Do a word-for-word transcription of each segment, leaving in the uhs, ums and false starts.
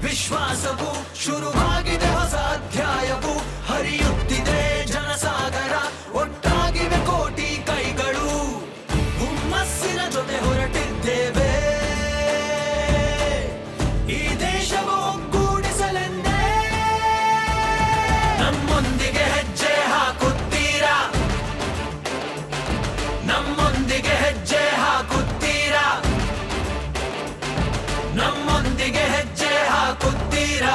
ವಿಶ್ವಾಸವು ಶುರುವಾಗಿದೆ ಹೊಸ ಅಧ್ಯಾಯವು ಹರಿಯುತ್ತಿದೆ ಜನಸಾಗರ ಒಟ್ಟಾಗಿವೆ ಕೋಟಿ ಕೈಗಳು ಹುಮ್ಮಸ್ಸಿನ ಜೊತೆ ಹೊರಟಿದ್ದೇವೆ ಈ ದೇಶವು ಒಗ್ಗೂಡಿಸಲೆಂದೇ ನಮ್ಮೊಂದಿಗೆ ಹೆಜ್ಜೆ ಹಾಕುತ್ತೀರಾ ನಮ್ಮೊಂದಿಗೆ ಹೆಜ್ಜೆ ಹಾಕುತ್ತೀರಾ ನಮ್ಮೊಂದಿಗೆ ಹೆಜ್ಜೆ ಹಾಕುತ್ತೀರಾ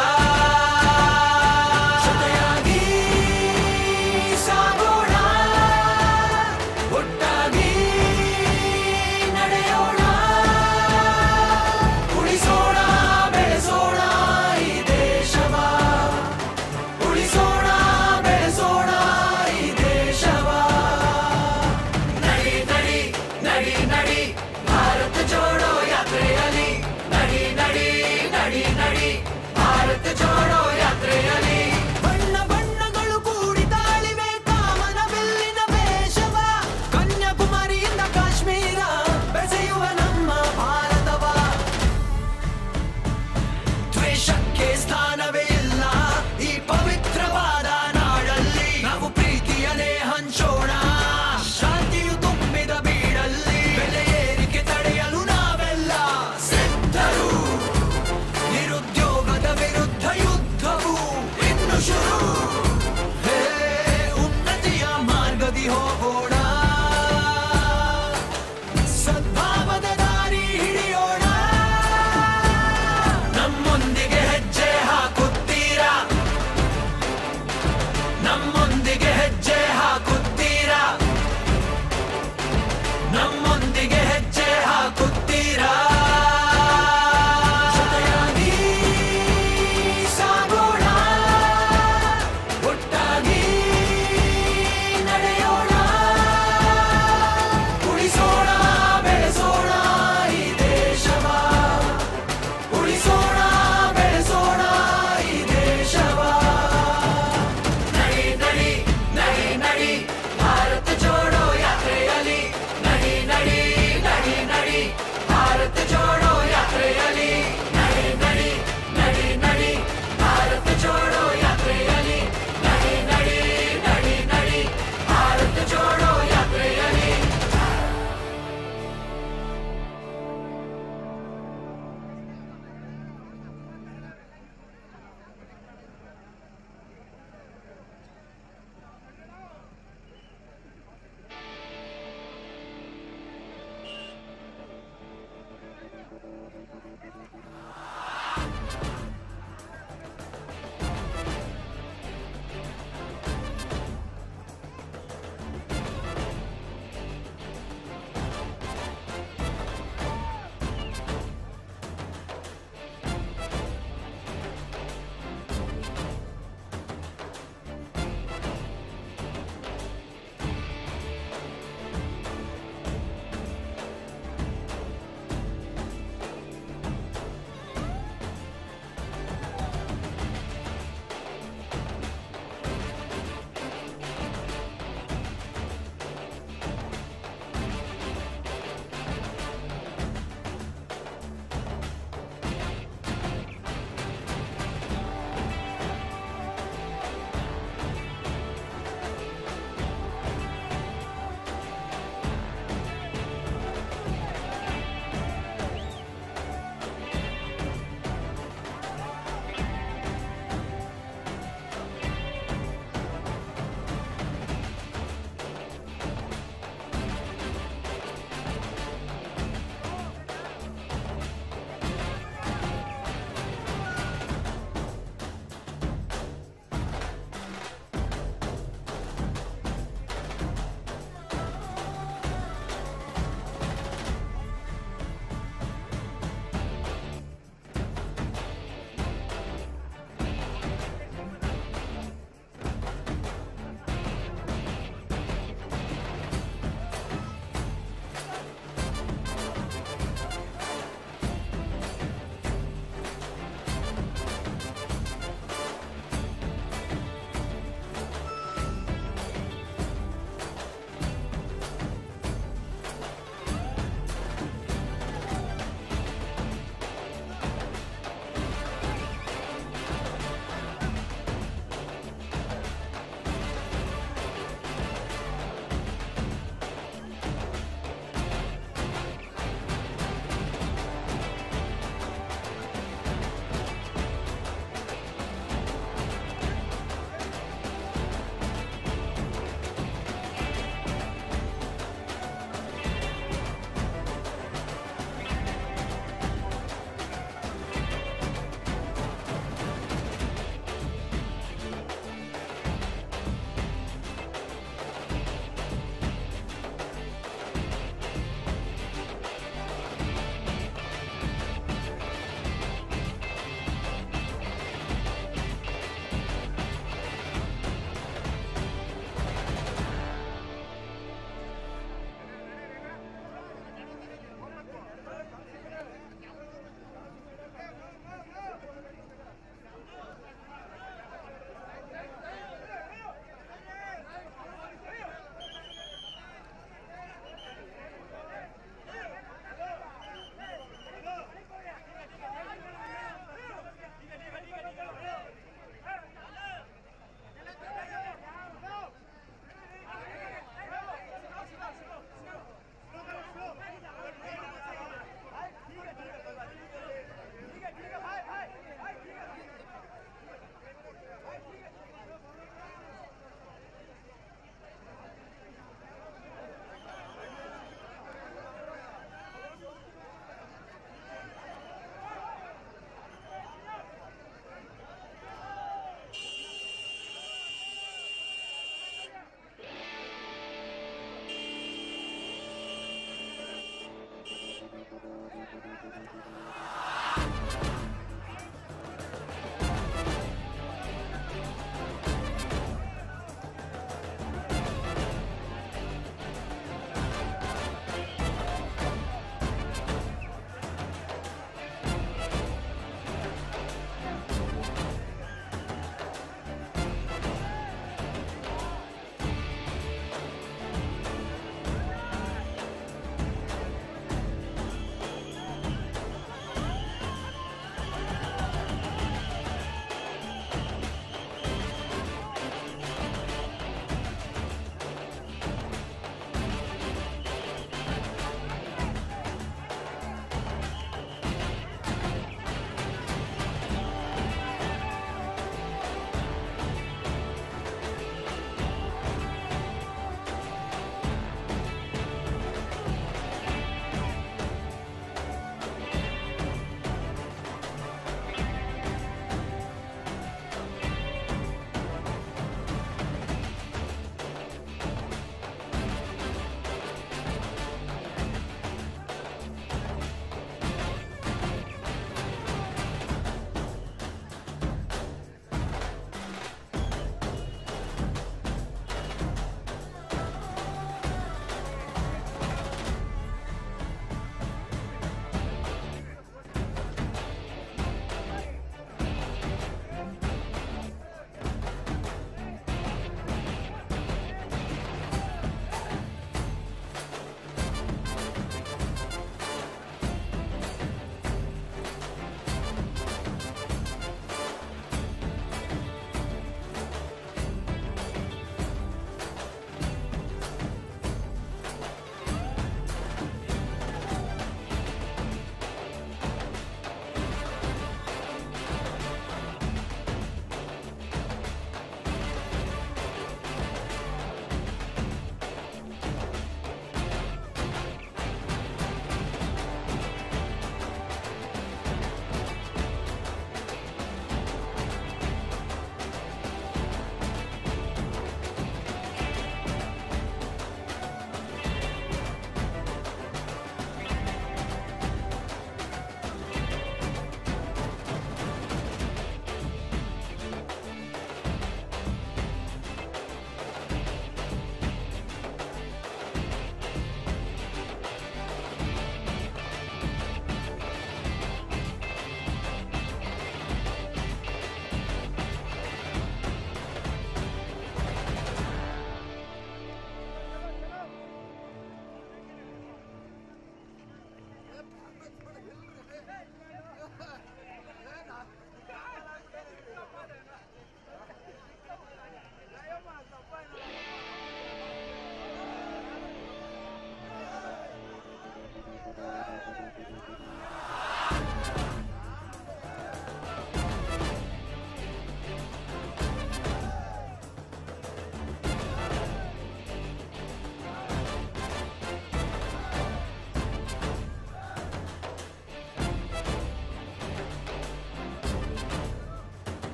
ಜೊತೆಯಾಗಿ ಸಾಗೋಣ ಒಟ್ಟಾಗಿ ನಡೆಯೋಣ ಉಳಿಸೋಣ ಬೆಳೆಸೋಣ ಈ ದೇಶವ ಉಳಿಸೋಣ ಬೆಳೆಸೋಣ ಈ ದೇಶವ ನಡಿ ನಡಿ ನಡಿ ನಡಿ ಭಾರತ ಜೋಡೋ ಯಾತ್ರೆಯಲ್ಲಿ ನಡಿ ನಡಿ ನಡಿ ನಡಿ ಭಾರತ ಜೋಡೋ ಯಾತ್ರೆಯಲ್ಲಿ ಬಣ್ಣ ಬಣ್ಣಗಳು ಕೂಡಿ ತಾಳಿವೆ ಕಾಮನ ಬಿಲ್ಲಿನ ವೇಷವ ಕನ್ಯಾಕುಮಾರಿಯಿಂದ ಕಾಶ್ಮೀರ ಬೆಸೆಯುವ ನಮ್ಮ ಭಾರತವ ದ್ವೇಷಕ್ಕೆ ಸ್ಥಾನವೇ ಇಲ್ಲ ಈ ಪವಿತ್ರವಾದ ನಾಡಲ್ಲಿ ನಾವು ಪ್ರೀತಿಯನ್ನೇ ಹಂಚೋಣ ಶಾಂತಿಯು ತುಂಬಿದ ಬೀಡಲ್ಲಿ ಬೆಲೆ ಏರಿಕೆ ತಡೆಯಲು ನಾವೆಲ್ಲ ಸಿದ್ಧರು ನಿರುದ್ಯೋಗದ ವಿರುದ್ಧ ಯುದ್ಧವು ಇನ್ನು ಶುರು ಹೇ ಉನ್ನತಿಯ ಮಾರ್ಗದಿ ಹೋಗೋಣ ಸದ್ಭಾವದ ದಾರಿ ಹಿಡಿಯೋಣ ನಮ್ಮೊಂದಿಗೆ ಹೆಜ್ಜೆ ಹಾಕುತ್ತೀರಾ ನಮ್ಮೊಂದಿಗೆ ಹೆಜ್ಜೆ ಹಾಕುತ್ತೀರಾ ನಮ್ಮೊಂದಿಗೆ ಹೆಜ್ಜೆ ಹಾಕುತ್ತೀರಾ ಜೊತೆಯಾಗಿ ಸಾಗೋಣ ಒಟ್ಟಾಗಿ ನಡೆಯೋಣ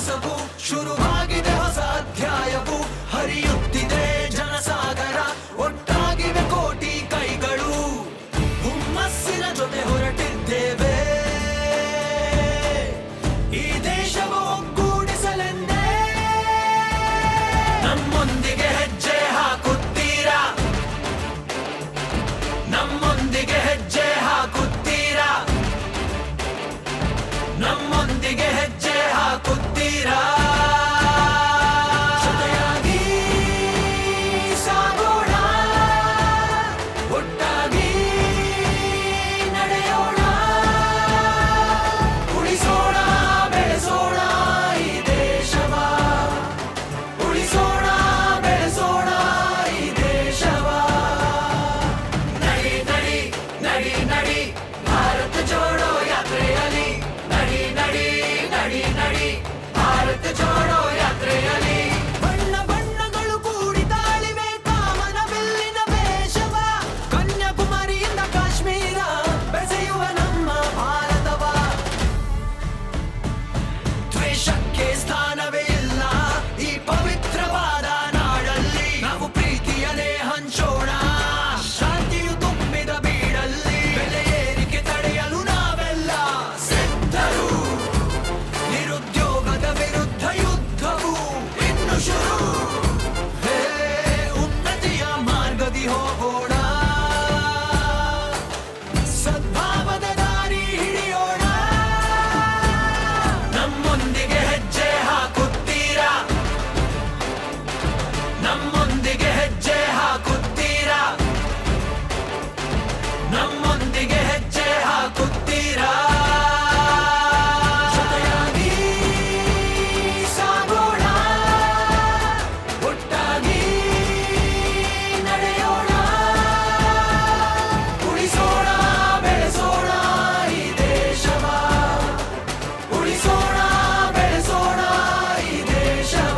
ವಿಕಾಸವು ಶುರುವಾಗಿದೆ ಹೊಸ ಅಧ್ಯಾಯವು ಹರಿಯುತ್ತಿದೆ ಜನಸಾಗರ ಒಟ್ಟಾಗಿವೆ ಕೋಟಿ ಕೈಗಳು ಹುಮ್ಮಸ್ಸಿನ ಜೊತೆ ಹೊರಟಿದ್ದೇವೆ ಈ ದೇಶವು ಒಗ್ಗೂಡಿಸಲೆಂದೇ ನಮ್ಮೊಂದಿಗೆ ಹೆಜ್ಜೆ ಹಾಕುತ್ತೀರಾ ನಮ್ಮೊಂದಿಗೆ ಹೆಜ್ಜೆ ಹಾಕುತ್ತೀರಾ ನಮ್ಮೊಂದಿಗೆ ಹೆಜ್ಜೆ ಹಾಕುತ್ತೀರಾ ಜೊತೆಯಾಗಿ ಸಾಗೋಣ ಒಟ್ಟಾಗಿ ನಡೆಯೋಣ ಉಳಿಸೋಣ ಬೆಳೆಸೋಣ ಈ ದೇಶವ ಉಳಿಸೋಣ ಬೆಳೆಸೋಣ ಈ ದೇಶವ ನಡಿ ನಡಿ ನಡಿ ನಡಿ ಭಾರತ ಜೋಡೋ ಯಾತ್ರೆಯಲ್ಲಿ ನಡಿ ನಡಿ ನಡಿ ನಡಿ ಭಾರತ ಜೋಡೋ ಯಾತ್ರೆಯಲ್ಲಿ ಬಣ್ಣ ಬಣ್ಣಗಳು ಕೂಡಿ ತಾಳಿವೆ ಕಾಮನ ಬಿಲ್ಲಿನ ವೇಷವ ಕನ್ಯಾಕುಮಾರಿಯಿಂದ ಕಾಶ್ಮೀರ ಬೆಸೆಯುವ ನಮ್ಮ ಭಾರತವ ದ್ವೇಷಕ್ಕೆ ಸ್ಥಾನವೇ ಇಲ್ಲ ಈ ಪವಿತ್ರವಾದ ನಾಡಲ್ಲಿ ನಾವು ಪ್ರೀತಿಯನ್ನೇ ಹಂಚೋಣ ಶಾಂತಿಯು ತುಂಬಿದ ಬೀಡಲ್ಲಿ ಬೆಲೆ ಏರಿಕೆ ತಡೆಯಲು ನಾವೆಲ್ಲ ಸಿದ್ಧರು ನಿರುದ್ಯೋಗದ ವಿರುದ್ಧ ಯುದ್ಧವು ಇನ್ನು ಶುರು ಹೇ ಉನ್ನತಿಯ ಮಾರ್ಗದಿ ಹೋಗೋಣ ಸದ್ಭಾವದ ದಾರಿ ಹಿಡಿಯೋಣ ನಮ್ಮೊಂದಿಗೆ ಹೆಜ್ಜೆ ಹಾಕುತ್ತೀರಾ ನಮ್ಮೊಂದಿಗೆ ಹೆಜ್ಜೆ ಹಾಕುತ್ತೀರಾ ನಮ್ಮೊಂದಿಗೆ ಹೆಜ್ಜೆ ಹಾಕುತ್ತೀರಾ ಜೊತೆಯಾಗಿ ಸಾಗೋಣ ಒಟ್ಟಾಗಿ ನಡೆಯೋಣ ಉಳಿಸೋಣ ಬೆಳೆಸೋಣ ಈ ದೇಶವ ಉಳಿಸೋಣ ಬೆಳೆಸೋಣ ಈ ದೇಶವ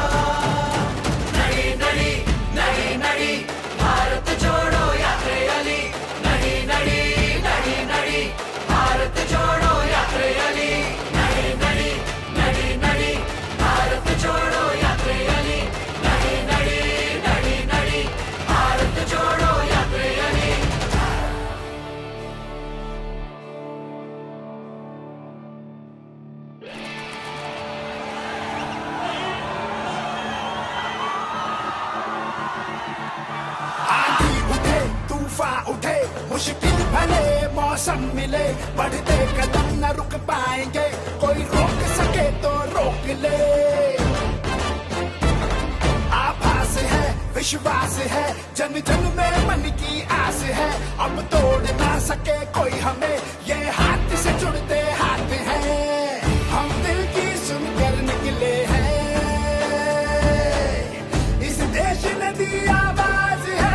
ನಡಿ ನಡಿ ನಡಿ ನಡಿ ಭಾರತ ಜೋಡೋ ಯಾತ್ರೆಯಲ್ಲಿ ನಡಿ ನಡಿ ನಡಿ ನಡಿ ಭಾರತ ಜೋಡೋ ಯಾತ್ರೆಯಲ್ಲಿ ನಡಿ ನಡಿ ನಡಿ ನಡಿ ಭಾರತ ಜೋಡೋ ಯಾತ್ರೆಯಲ್ಲಿ ನಡಿ ನಡಿ ನಡಿ ನಡಿ ಭಾರತ ಜೋಡೋ ಯಾತ್ರೆಯಲ್ಲಿ आंधी उठे तूफान उठे मुश्किल भले मौसम मिले बढ़ते कदम न रुक पाएंगे कोई रोक सके तो रोक ले आभास है विश्वास है जन जन में मन की आस है अब तोड़ ना सके कोई हमें ये हाथ से जुड़ते हाथ हैं हम दिल की सुनकर निकले हैं इस देश ने दी आवाज है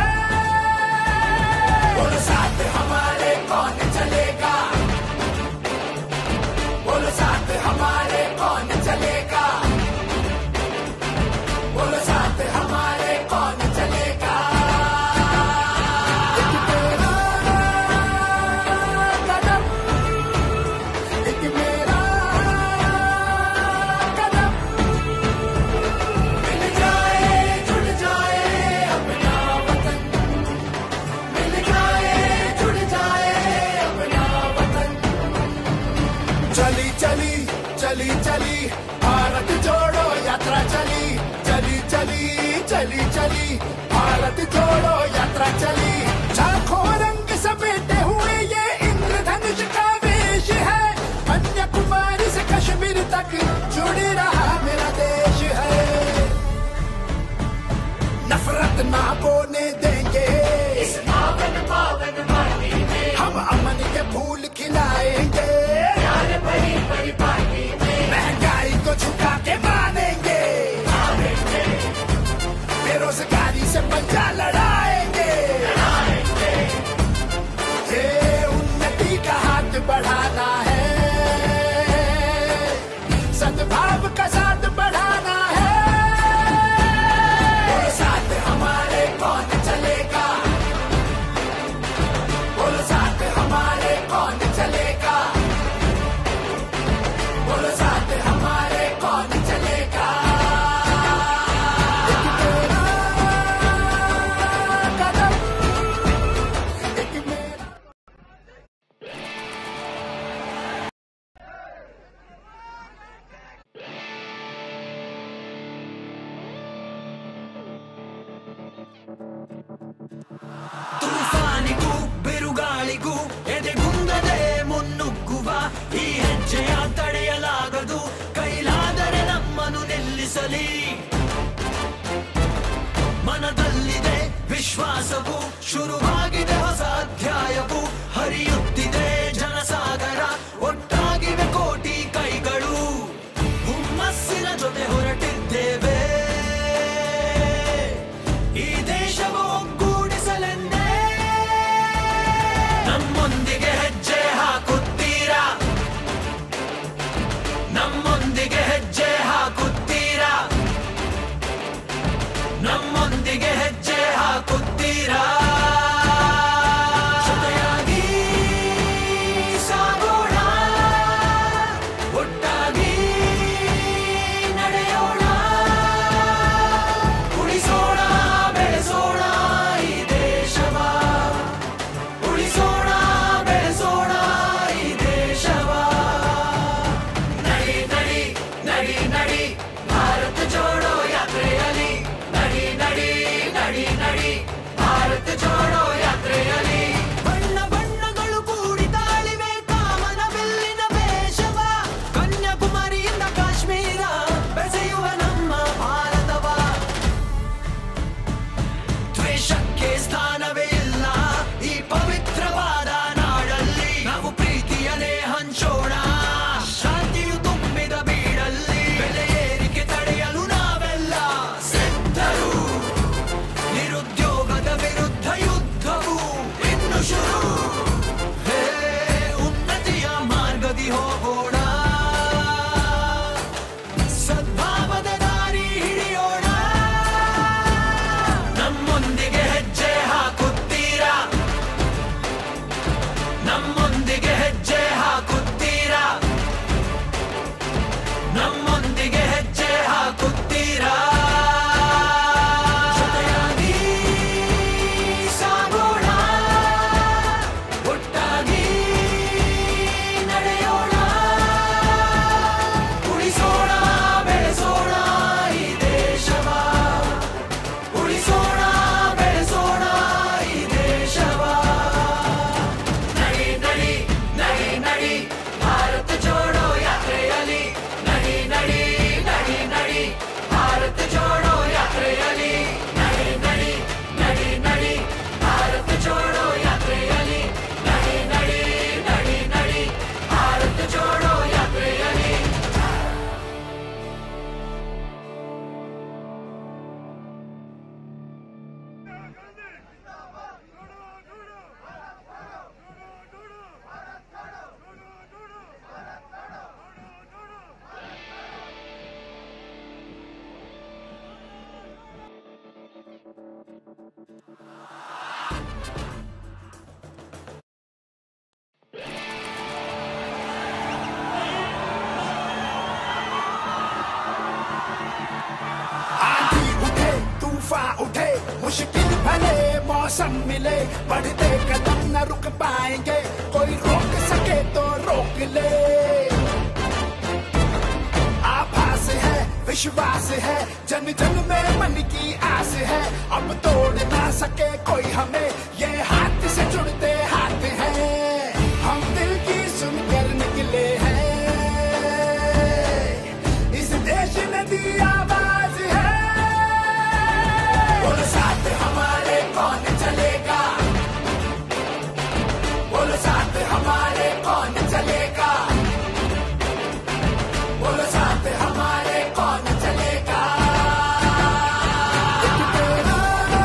बोलो साथ हमारे कौन चलेगा बोलो साथ हमारे कौन चलेगा बोलो साथ हमारे कौन चलेगा एक तेरा कदम एक मेरा कदम मिल जाए जुड़ जाए अपना वतन मिल जाए जुड़ जाए अपना वतन चली चली चली चली भारत जोड़ो यात्रा चली चली चली चली चली भारत जोड़ो यात्रा चली लाखों रंग समेटे हुए ये इंद्रधनुष का वेश है कन्याकुमारी से कश्मीर तक जुड़ रहा मेरा देश है नफरत ना बोने देंगे इस पावन पावन माटी में हम अमन के फूल खिलाएंगे प्यार भरी भरी पार्टी में महंगाई को झुका के मानेंगे बेरोजगारी से पंजा लड़ाएंगे ತೂಫಾನಿಗೂ ಬಿರುಗಾಳಿಗೂ ಎದೆಗುಂದದೆ ಮುನ್ನುಗ್ಗುವ ಈ ಹೆಜ್ಜೆಯ ತಡೆಯಲಾಗದು, ಕೈಲಾದರೆ ನಮ್ಮನ್ನು ನಿಲ್ಲಿಸಲಿ. ಮನದಲ್ಲಿದೆ ವಿಶ್ವಾಸವು, ಶುರುವಾಗಿದೆ ಹೊಸ ಅಧ್ಯಾಯವು, ಹರಿಯುತ್ತಿದೆ ಜನಸಾಗರ, ಒಟ್ಟಾಗಿವೆ ಕೋಟಿ ಕೈಗಳು, ಹುಮ್ಮಸ್ಸಿನ ಜೊತೆ ಹೊರಟಿದ್ದೇವೆ ಈ ದೇಶವು ಒಗ್ಗೂಡಿಸಲೆಂದೇ. ನಮ್ಮೊಂದಿಗೆ ಹೆಜ್ಜೆ ಹಾಕುತ್ತೀರಾ, ನಮ್ಮೊಂದಿಗೆ ಹೆಜ್ಜೆ ಹಾಕುತ್ತೀರಾ, ನಮ್ಮೊಂದಿಗೆ ಹೆಜ್ಜೆ ಹಾಕುತ್ತೀರಾ. ಜೊತೆಯಾಗಿ ಸಾಗೋಣ, ಒಟ್ಟಾಗಿ ನಡೆಯೋಣ, ಉಳಿಸೋಣ ಬೆಳೆಸೋಣ ಈ ದೇಶವ, ಉಳಿಸೋಣ ಬೆಳೆಸೋಣ ಈ ದೇಶವ. ನಡಿ ನಡಿ ನಡಿ ನಡಿ ಭಾರತ ಜೋಡೋ ಯಾತ್ರೆಯಲ್ಲಿ, ನಡಿ ನಡಿ ನಡಿ ನಡಿ ಭಾರತ ಜೋಡೋ ಯಾತ್ರೆಯಲ್ಲಿ. ಬಣ್ಣ ಬಣ್ಣಗಳು ಕೂಡಿ ತಾಳಿವೆ ಕಾಮನ ಬಿಲ್ಲಿನ ವೇಷವ, ಕನ್ಯಾಕುಮಾರಿಯಿಂದ ಕಾಶ್ಮೀರ ಬೆಸೆಯುವ ನಮ್ಮ ಭಾರತವ. ದ್ವೇಷಕ್ಕೆ ಸ್ಥಾನವೇ ಇಲ್ಲ ಈ ಪವಿತ್ರವಾದ ನಾಡಲ್ಲಿ, ನಾವು ಪ್ರೀತಿಯನ್ನೇ ಹಂಚೋಣ ಶಾಂತಿಯು ತುಂಬಿದ ಬೀಡಲ್ಲಿ. ಬೆಲೆ ಏರಿಕೆ ತಡೆಯಲು ನಾವೆಲ್ಲ ಸಿದ್ಧರು, ನಿರುದ್ಯೋಗದ ವಿರುದ್ಧ ಯುದ್ಧವು ಇನ್ನು ಶುರು. ಹೇ ಉನ್ನತಿಯ ಮಾರ್ಗದಿ ಹೋಗೋಣ, ಸದ್ಭಾವದ ದಾರಿ ಹಿಡಿಯೋಣ. ನಮ್ಮೊಂದಿಗೆ ಹೆಜ್ಜೆ ಹಾಕುತ್ತೀರಾ, ನಮ್ಮೊಂದಿಗೆ ಹೆಜ್ಜೆ ಹಾಕುತ್ತೀರಾ, ನಮ್ಮೊಂದಿಗೆ ಹೆಜ್ಜೆ ಹಾಕುತ್ತೀರಾ. ಜೊತೆಯಾಗಿ ಸಾಗೋಣ, ಒಟ್ಟಾಗಿ ನಡೆಯೋಣ, ಉಳಿಸೋಣ ಬೆಳೆಸೋಣ ಈ ದೇಶವ, ಉಳಿಸೋಣ ಬೆಳೆಸೋಣ ಈ ದೇಶವ. ನಡಿ ನಡಿ ನಡಿ ನಡಿ ಭಾರತ ಜೋಡೋ ಯಾತ್ರೆಯಲ್ಲಿ, ನಡಿ ನಡಿ ನಡಿ ನಡಿ ಭಾರತ ಜೋಡೋ ಯಾತ್ರೆಯಲ್ಲಿ, ನಡಿ ನಡಿ ನಡಿ ನಡಿ ಭಾರತ ಜೋಡೋ ಯಾತ್ರೆಯಲ್ಲಿ, ನಡಿ ನಡಿ ನಡಿ ನಡಿ ಭಾರತ ಜೋಡೋ ಯಾತ್ರೆಯಲ್ಲಿ. आंधी उठे तूफान उठे, मुश्किल भले मौसम मिले, बढ़ते कदम न रुक पाएंगे, कोई रोक सके तो रोक ले. आभास है विश्वास है, जन जन में मन की आस है, अब तोड़ ना सके कोई हमें, ये हाथ से जुड़ते हाथ हैं, हम दिल की सुनकर निकले हैं, इस देश ने दी आवाज है. बोलो साथ हमारे कौन चलेगा, बोलो साथ हमारे कौन चलेगा, बोलो साथ हमारे कौन चलेगा. एक तेरा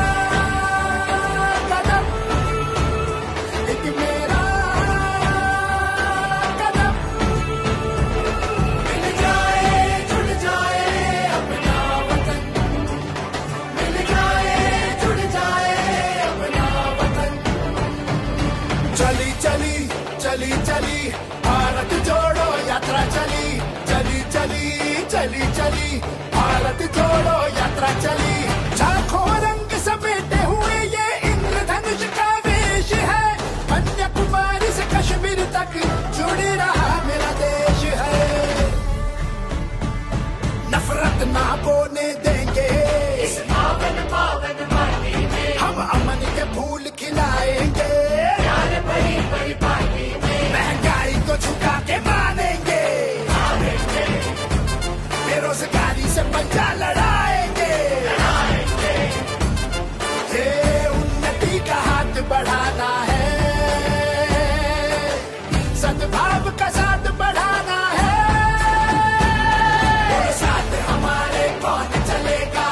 कदम, एक मेरा कदम, मिल जाए जुड़ जाए अपना वतन, मिल जाए जुड़ जाए अपना वतन. चली चली चली चली भारत जोड़ो यात्रा चली, चली चली चली चली भारत जोड़ो यात्रा चली. लाखों रंग समेटे हुए ये इंद्रधनुष का वेश है, कन्याकुमारी से कश्मीर तक जुड़ रहा मेरा देश है. नफरत ना बोने देंगे इस पावन पावन माटी में, हम अमन के बेरोजगारी से पंजा लड़ाएंगे, ये उन्नति का हाथ बढ़ाना है, सद्भाव का साथ बढ़ाना है। बोलो साथ हमारे कौन चलेगा,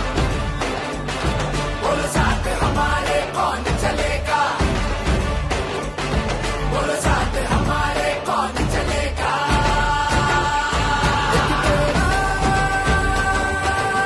बोलो साथ हमारे कौन चलेगा, बोलो साथ हमारे कौन चलेगा।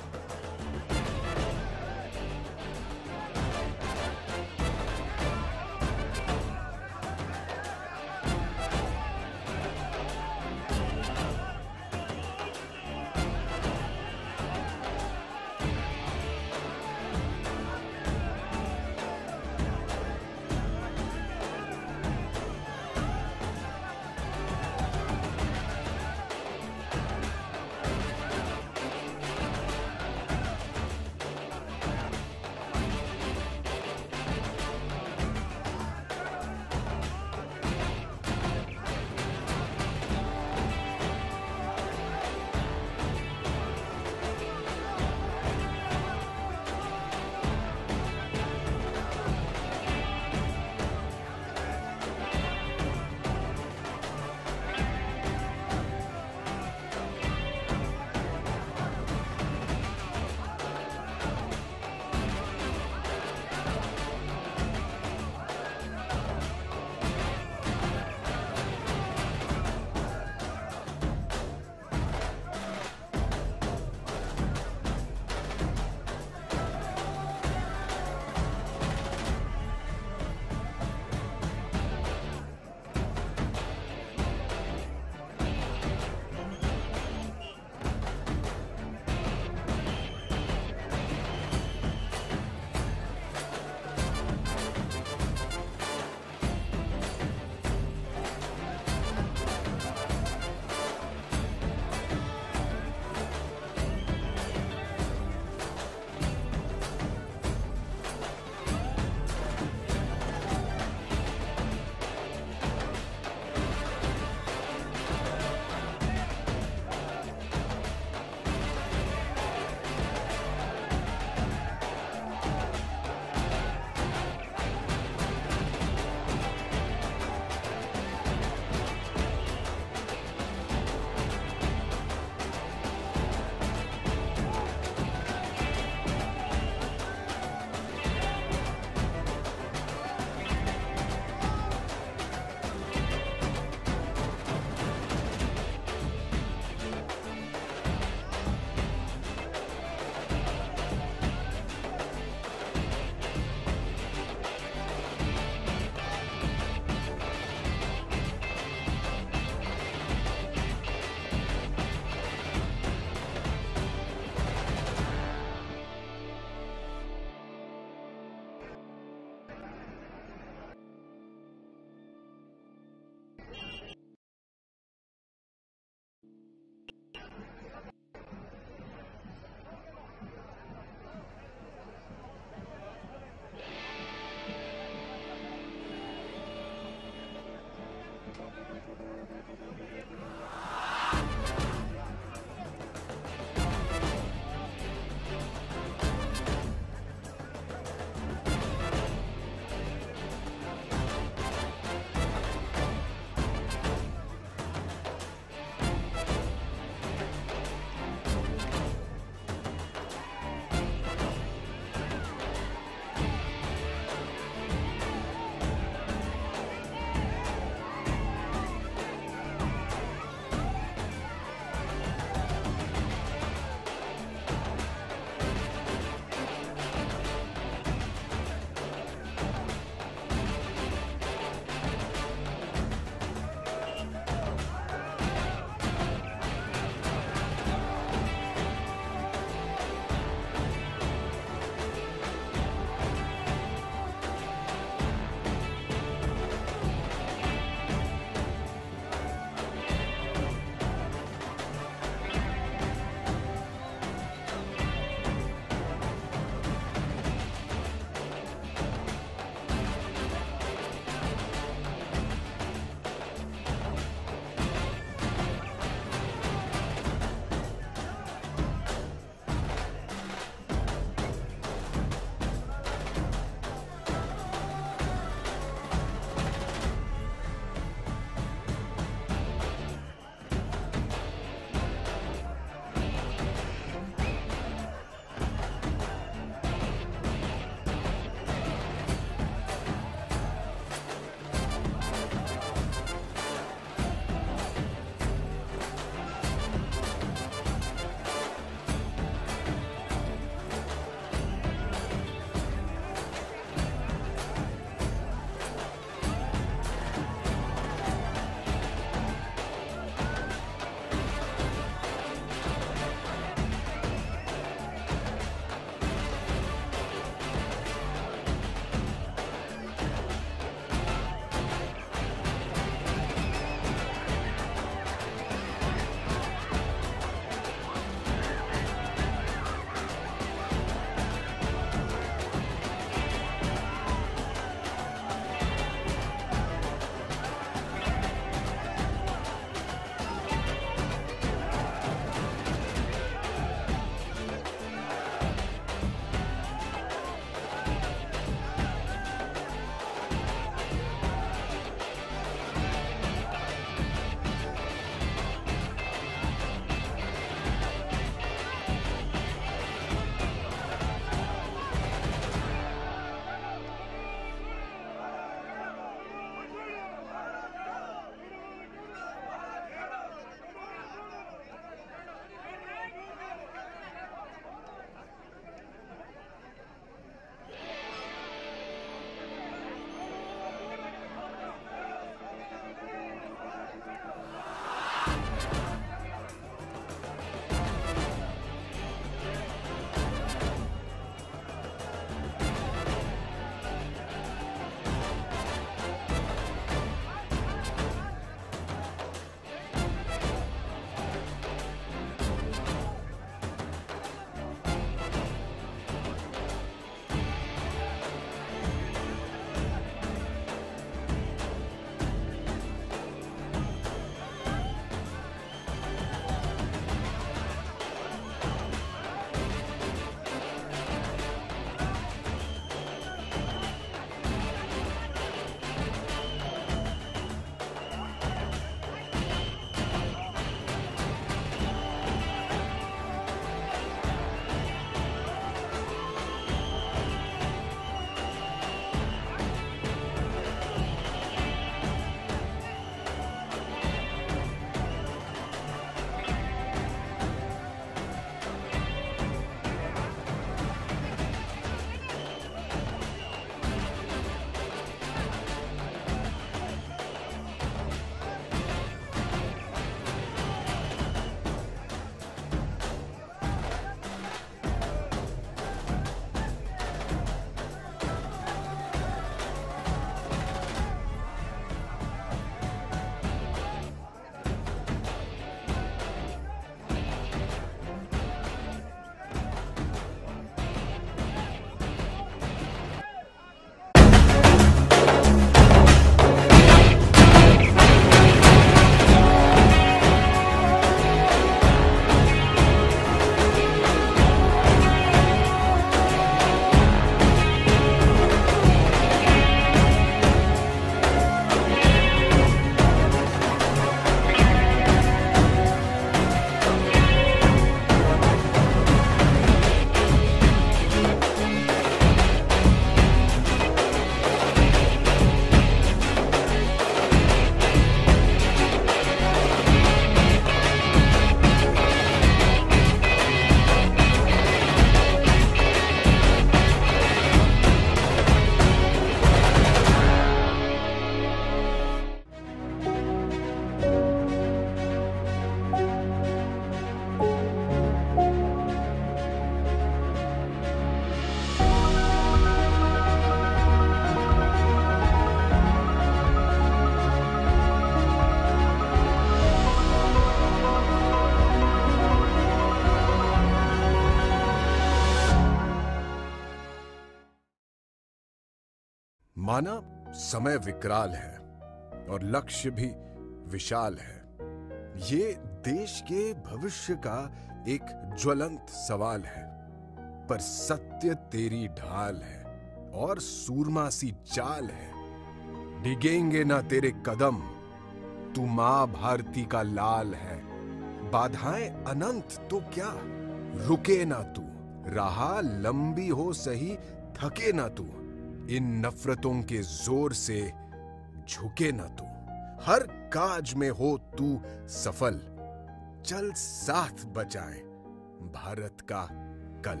माना समय विकराल है और लक्ष्य भी विशाल है। ये देश के भविष्य का एक ज्वलंत सवाल है, पर सत्य तेरी ढाल है और सूरमा सी चाल है। डिगेंगे ना तेरे कदम, तू मां भारती का लाल है। बाधाएं अनंत तो क्या, रुके ना तू, राह लंबी हो सही थके ना तू। इन नफरतों के जोर से झुके ना तू, हर काज में हो तू सफल। चल साथ बचाएं भारत का कल।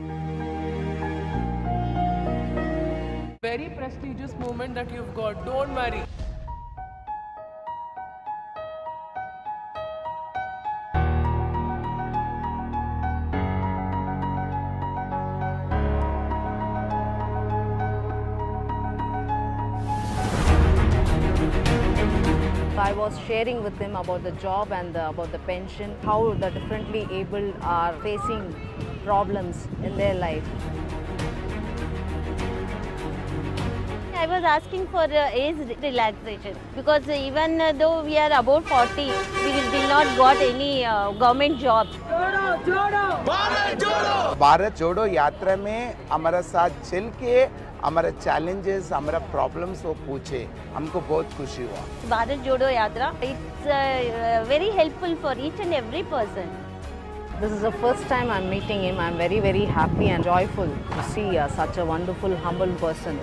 Very prestigious moment that you've got. Don't worry. I was sharing with him about the job and the, about the pension, how the differently abled are facing problems in their life. I was asking for uh, age relaxation because even uh, though we are about forty, we did not got any uh, government job. Bharat जोड़ो यात्रा में हमारा साथ चल के हमारा challenges, हमारा problems वो पूछे, हमको बहुत खुशी हुआ। भारत जोड़ो यात्रा, it's uh, very helpful for each and every person. This is the first time I'm meeting him. I'm very, very happy and joyful to see uh, such a wonderful, humble person.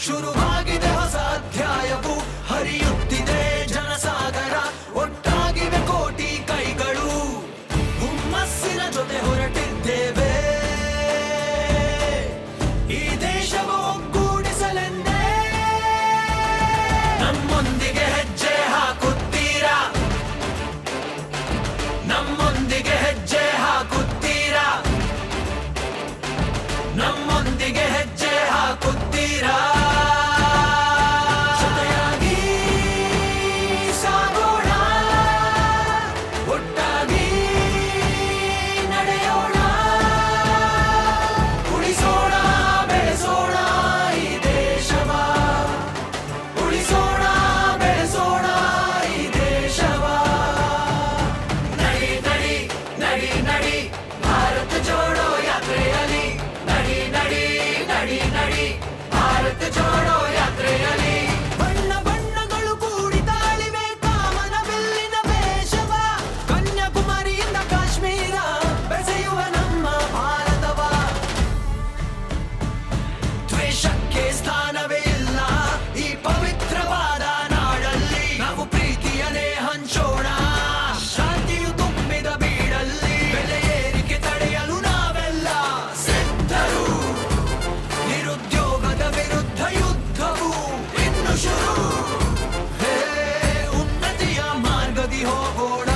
ಶುರುವಾಗಿದೆ ಹೊಸ ಅಧ್ಯಾಯವು ಹರಿಯುತ್ತಿದೆ ಜನಸಾಗರ ಒಟ್ಟಾಗಿವೆ ಕೋಟಿ ಕೈಗಳು ಹುಮ್ಮಸ್ಸಿನ ಜೊತೆ ಹೊರಟಿದ್ದೇವೆ ಈ ದೇಶವು ಒಗ್ಗೂಡಿಸಲೆಂದೇ ನಮ್ಮೊಂದಿಗೆ ಹೆಜ್ಜೆ ಹಾಕುತ್ತೀರಾ ನಮ್ಮೊಂದಿಗೆ ಹೆಜ್ಜೆ ಹಾಕುತ್ತೀರಾ ನಮ್ಮೊಂದಿಗೆ ಹೆಜ್ಜೆ ಹಾಕುತ್ತೀರಾ ಜೊತೆಯಾಗಿ ಸಾಗೋಣ ಒಟ್ಟಾಗಿ ನಡೆಯೋಣ ಉಳಿಸೋಣ ಬೆಳೆಸೋಣ ಈ ದೇಶವ ಉಳಿಸೋಣ ಬೆಳೆಸೋಣ ಈ ದೇಶವ ನಡಿ ನಡಿ ನಡಿ ನಡಿ ಭಾರತ ಜೋಡೋ ಯಾತ್ರೆಯಲ್ಲಿ ನಡಿ ನಡಿ ನಡಿ ನಡಿ ಭಾರತ ಜೋಡೋ ಯಾತ್ರೆಯಲ್ಲಿ ಬಣ್ಣ ಬಣ್ಣಗಳು ಕೂಡಿ ತಾಳಿವೆ ಕಾಮನ ಬಿಲ್ಲಿನ ವೇಷವ ಕನ್ಯಾಕುಮಾರಿಯಿಂದ ಕಾಶ್ಮೀರ ಬೆಸೆಯುವ ನಮ್ಮ ಭಾರತವ ದ್ವೇಷಕ್ಕೆ ಸ್ಥಾನವೇ ಇಲ್ಲ ಈ ಪವಿತ್ರವಾದ ನಾಡಲ್ಲಿ ನಾವು ಪ್ರೀತಿಯನ್ನೇ ಹಂಚೋಣ ಶಾಂತಿಯು ತುಂಬಿದ ಬೀಡಲ್ಲಿ ಬೆಲೆ ಏರಿಕೆ ತಡೆಯಲು ನಾವೆಲ್ಲ ಸಿದ್ಧರು ನಿರುದ್ಯೋಗದ ವಿರುದ್ಧ ಯುದ್ಧವು ಇನ್ನು ಶುರು ಹೇ ಉನ್ನತಿಯ ಮಾರ್ಗದಿ ಹೋಗೋಣ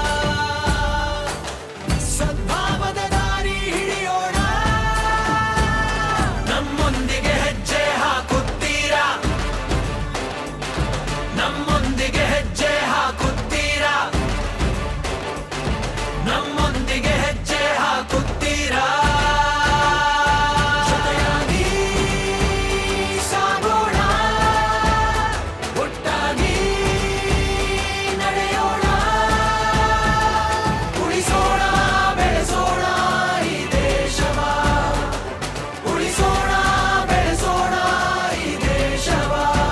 ಸದ್ಭಾವದ ದಾರಿ ಹಿಡಿಯೋಣ ನಮ್ಮೊಂದಿಗೆ ಹೆಜ್ಜೆ ಹಾಕುತ್ತೀರಾ ನಮ್ಮೊಂದಿಗೆ ಹೆಜ್ಜೆ ಹಾಕುತ್ತೀರಾ ನಮ್ಮೊಂದಿಗೆ ಹೆಜ್ಜೆ ಹಾಕುತ್ತೀರಾ ಜೊತೆಯಾಗಿ ಸಾಗೋಣ ಒಟ್ಟಾಗಿ ನಡೆಯೋಣ ಉಳಿಸೋಣ ಬೆಳೆಸೋಣ ಈ ದೇಶವ ಉಳಿಸೋಣ ಬೆಳೆಸೋಣ ಈ ದೇಶವ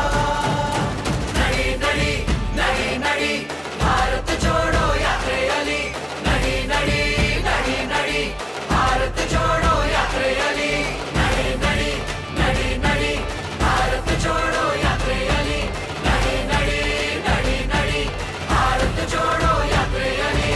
ನಡಿ ನಡಿ ನಡಿ ನಡಿ ಭಾರತ ಜೋಡೋ ಯಾತ್ರೆಯಲ್ಲಿ ನಡಿ ನಡಿ ನಡಿ ನಡಿ ಭಾರತ ಜೋಡೋ ಯಾತ್ರೆಯಲ್ಲಿ ನಡಿ ನಡಿ ನಡಿ ನಡಿ ಭಾರತ ಜೋಡೋ ಯಾತ್ರೆಯಲ್ಲಿ ನಡಿ ನಡಿ ನಡಿ ನಡಿ ಭಾರತ ಜೋಡೋ ಯಾತ್ರೆಯಲ್ಲಿ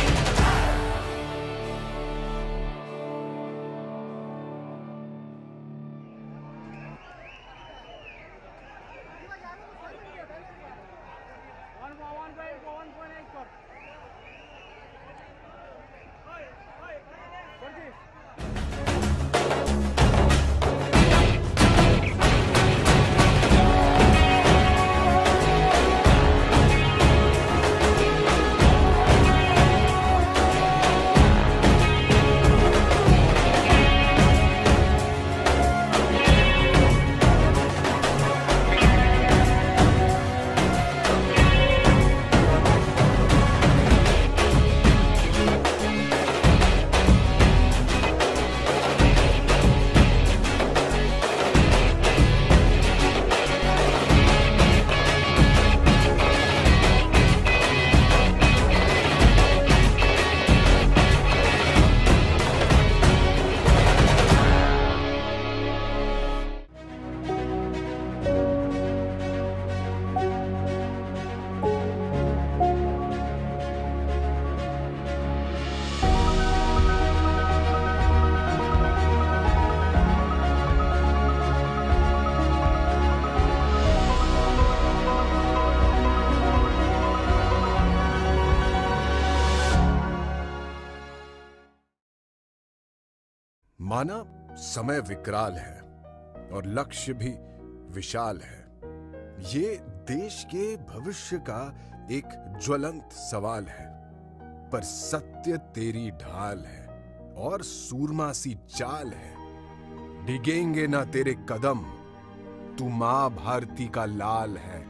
माना समय विकराल है और लक्ष्य भी विशाल है। ये देश के भविष्य का एक ज्वलंत सवाल है, पर सत्य तेरी ढाल है और सूरमा सी चाल है। डिगेंगे ना तेरे कदम, तू मां भारती का लाल है।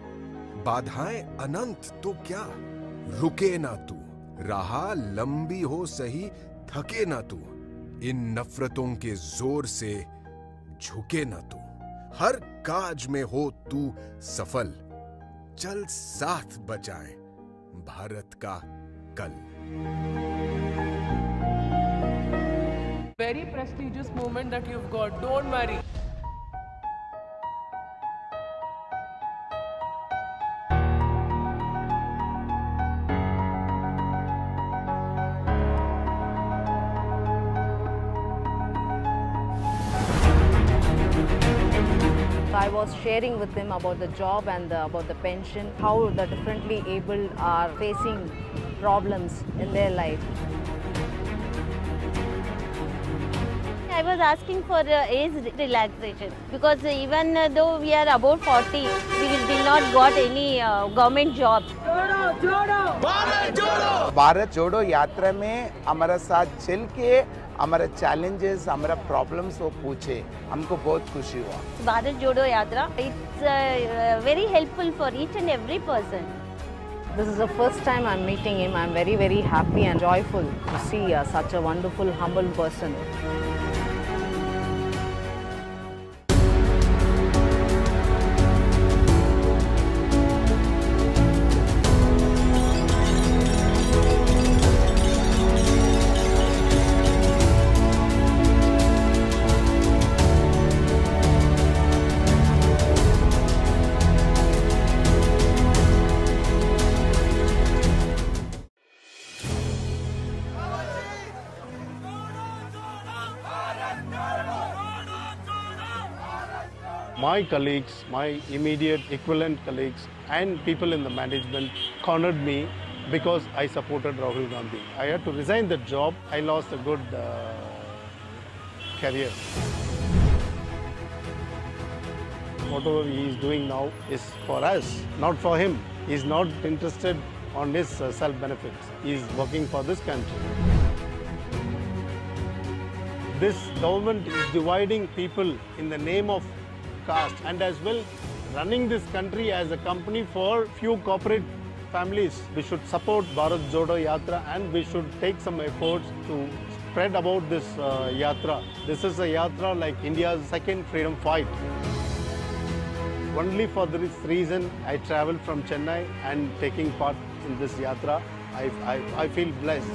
बाधाएं अनंत तो क्या, रुके ना तू, राह लंबी हो सही थके ना तू। इन नफरतों के जोर से झुके ना तू, हर काज में हो तू सफल। चल साथ बचाएं भारत का कल। Very prestigious moment that you've got. Don't marry. I was sharing with him about the job and the, about the pension, how the differently abled are facing problems in their life. I was asking for uh, age relaxation because even uh, though we are above forty, we did not got any uh, government job. Bharat जोड़ो यात्रा में हमारा साथ चल के हमारे challenges, हमारा problems वो पूछे, हमको बहुत खुशी हुआ. Bharat Jodo Yatra, it's uh, very helpful for each and every person. This is the first time I'm meeting him. I'm very, very happy and joyful to see uh, such a wonderful, humble person. My colleagues, my immediate equivalent colleagues and people in the management cornered me because I supported Rahul Gandhi. I had to resign the job. I lost a good uh, career. Whatever he is doing now is for us, not for him. He is not interested on his uh, self-benefits. He is working for this country. This government is dividing people in the name of caste and as well running this country as a company for few corporate families. We should support Bharat Jodo Yatra and we should take some efforts to spread about this uh, Yatra. This is a Yatra like India's second freedom fight. Only for this reason I traveled from Chennai and taking part in this Yatra. I, I, I feel blessed.